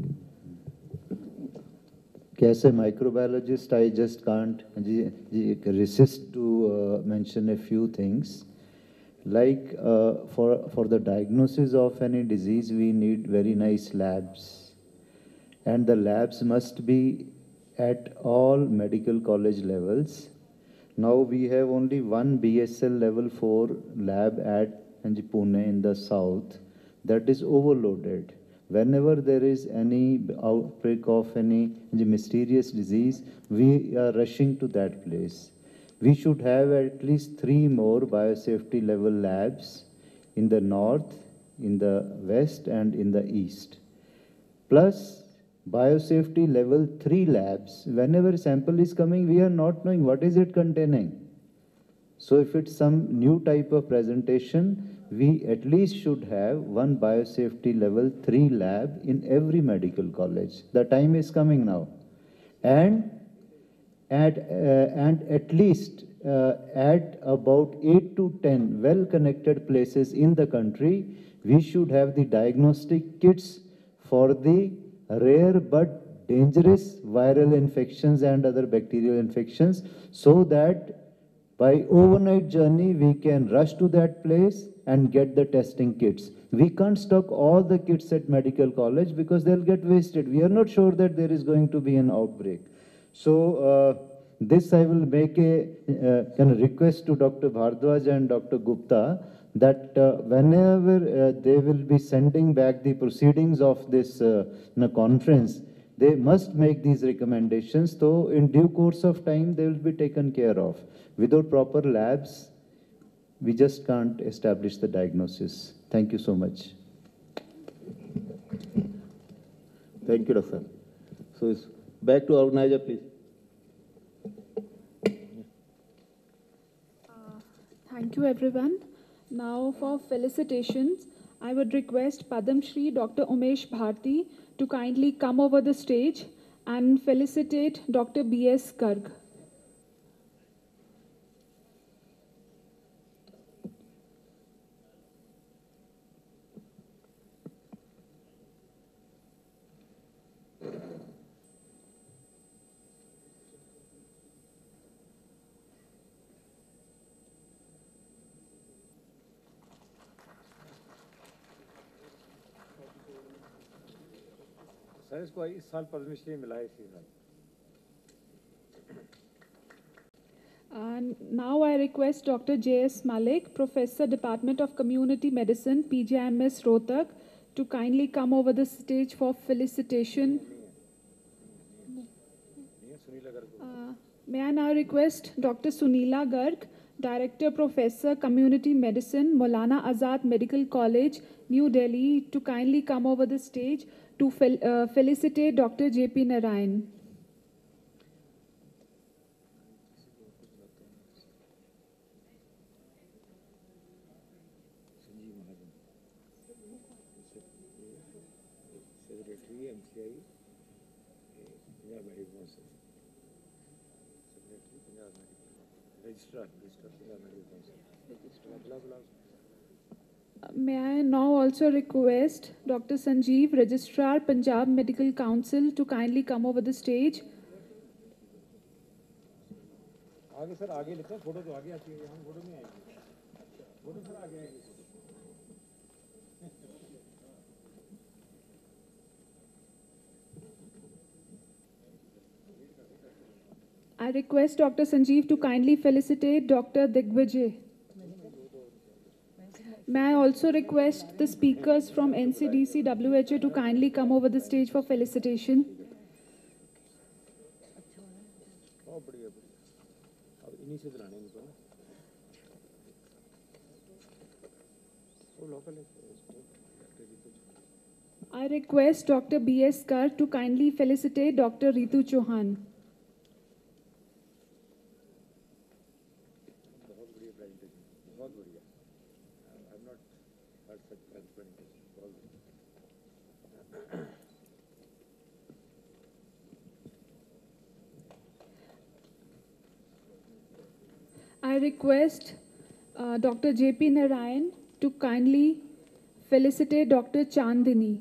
As a microbiologist, I just can't resist to uh, mention a few things. Like uh, for, for the diagnosis of any disease, we need very nice labs. And the labs must be at all medical college levels. Now we have only one B S L level four lab at Pune in the south that is overloaded. Whenever there is any outbreak of any mysterious disease, we are rushing to that place. We should have at least three more biosafety level labs in the north, in the west, and in the east. Plus, biosafety level three labs. Whenever sample is coming, we are not knowing what is it containing. So if it's some new type of presentation, we at least should have one biosafety level three lab in every medical college. The time is coming now. And at, uh, and at least uh, at about eight to ten well-connected places in the country, we should have the diagnostic kits for the rare but dangerous viral infections and other bacterial infections, so that By overnight journey, we can rush to that place and get the testing kits. We can't stock all the kits at medical college because they'll get wasted. We are not sure that there is going to be an outbreak. So uh, this I will make a uh, kind of request to Doctor Bhardwaj and Doctor Gupta that uh, whenever uh, they will be sending back the proceedings of this uh, you know, conference, they must make these recommendations, so in due course of time, they will be taken care of. Without proper labs, we just can't establish the diagnosis. Thank you so much. Thank you, Doctor. So it's back to organizer, please. Uh, thank you, everyone. Now for felicitations, I would request Padam Shri Doctor Umesh Bharti to kindly come over the stage and felicitate Doctor B S Garg. Sir इसको इस साल पद्मश्री मिला है इसी साल. And now I request Doctor J S Malik, Professor, Department of Community Medicine, P G I M S Rohtak, to kindly come over the stage for felicitation. Uh, may I now request Doctor Sunila Garg, Director, Professor, Community Medicine, Maulana Azad Medical College, New Delhi, to kindly come over the stage to fel uh, felicitate Doctor J P Narayan. May I now also request Doctor Sanjeev, Registrar, Punjab Medical Council, to kindly come over the stage. आगे sir आगे लिखो photo तो आगे आती है यहाँ photo नहीं आएगी फोटो सर आगे आएगी I request Doctor Sanjeev to kindly felicitate Doctor Digvijay. May I also request the speakers from N C D C W H O to kindly come over the stage for felicitation. I request Doctor B S Kar to kindly felicitate Doctor Ritu Chauhan. I request uh, Doctor J P Narayan to kindly felicitate Doctor Chandini.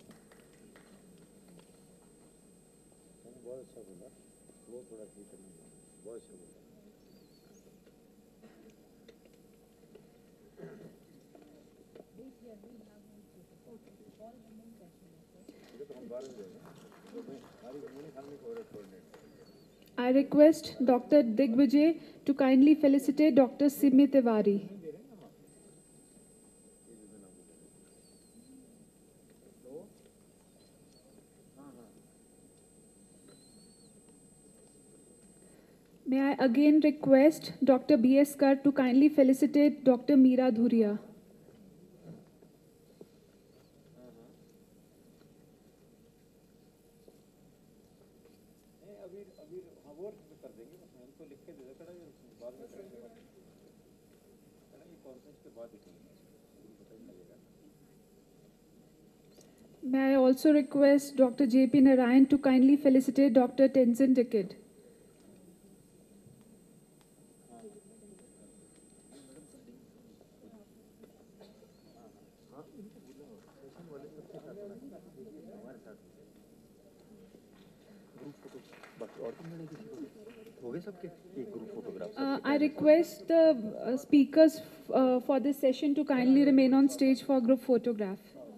I request Doctor Digvijay to kindly felicitate Doctor Simi Tiwari. May I again request Doctor B S Kar to kindly felicitate Doctor Meera Dhuria. May I also request Doctor J P Narayan to kindly felicitate Doctor Tenzin Dikit. Uh, I request the uh, speakers uh, for this session to kindly remain on stage for group photograph.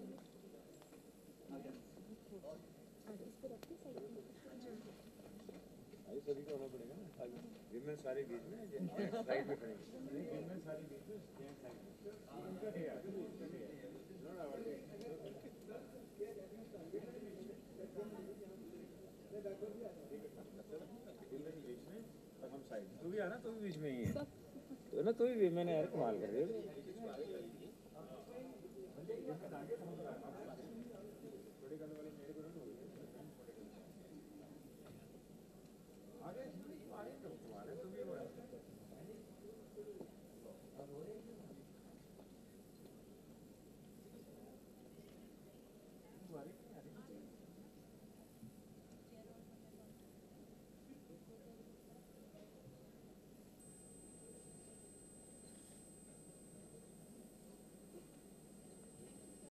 तू भी आना, तू भी बीच में ही है तो ना, तू भी मैंने यार कमाल कर रही है।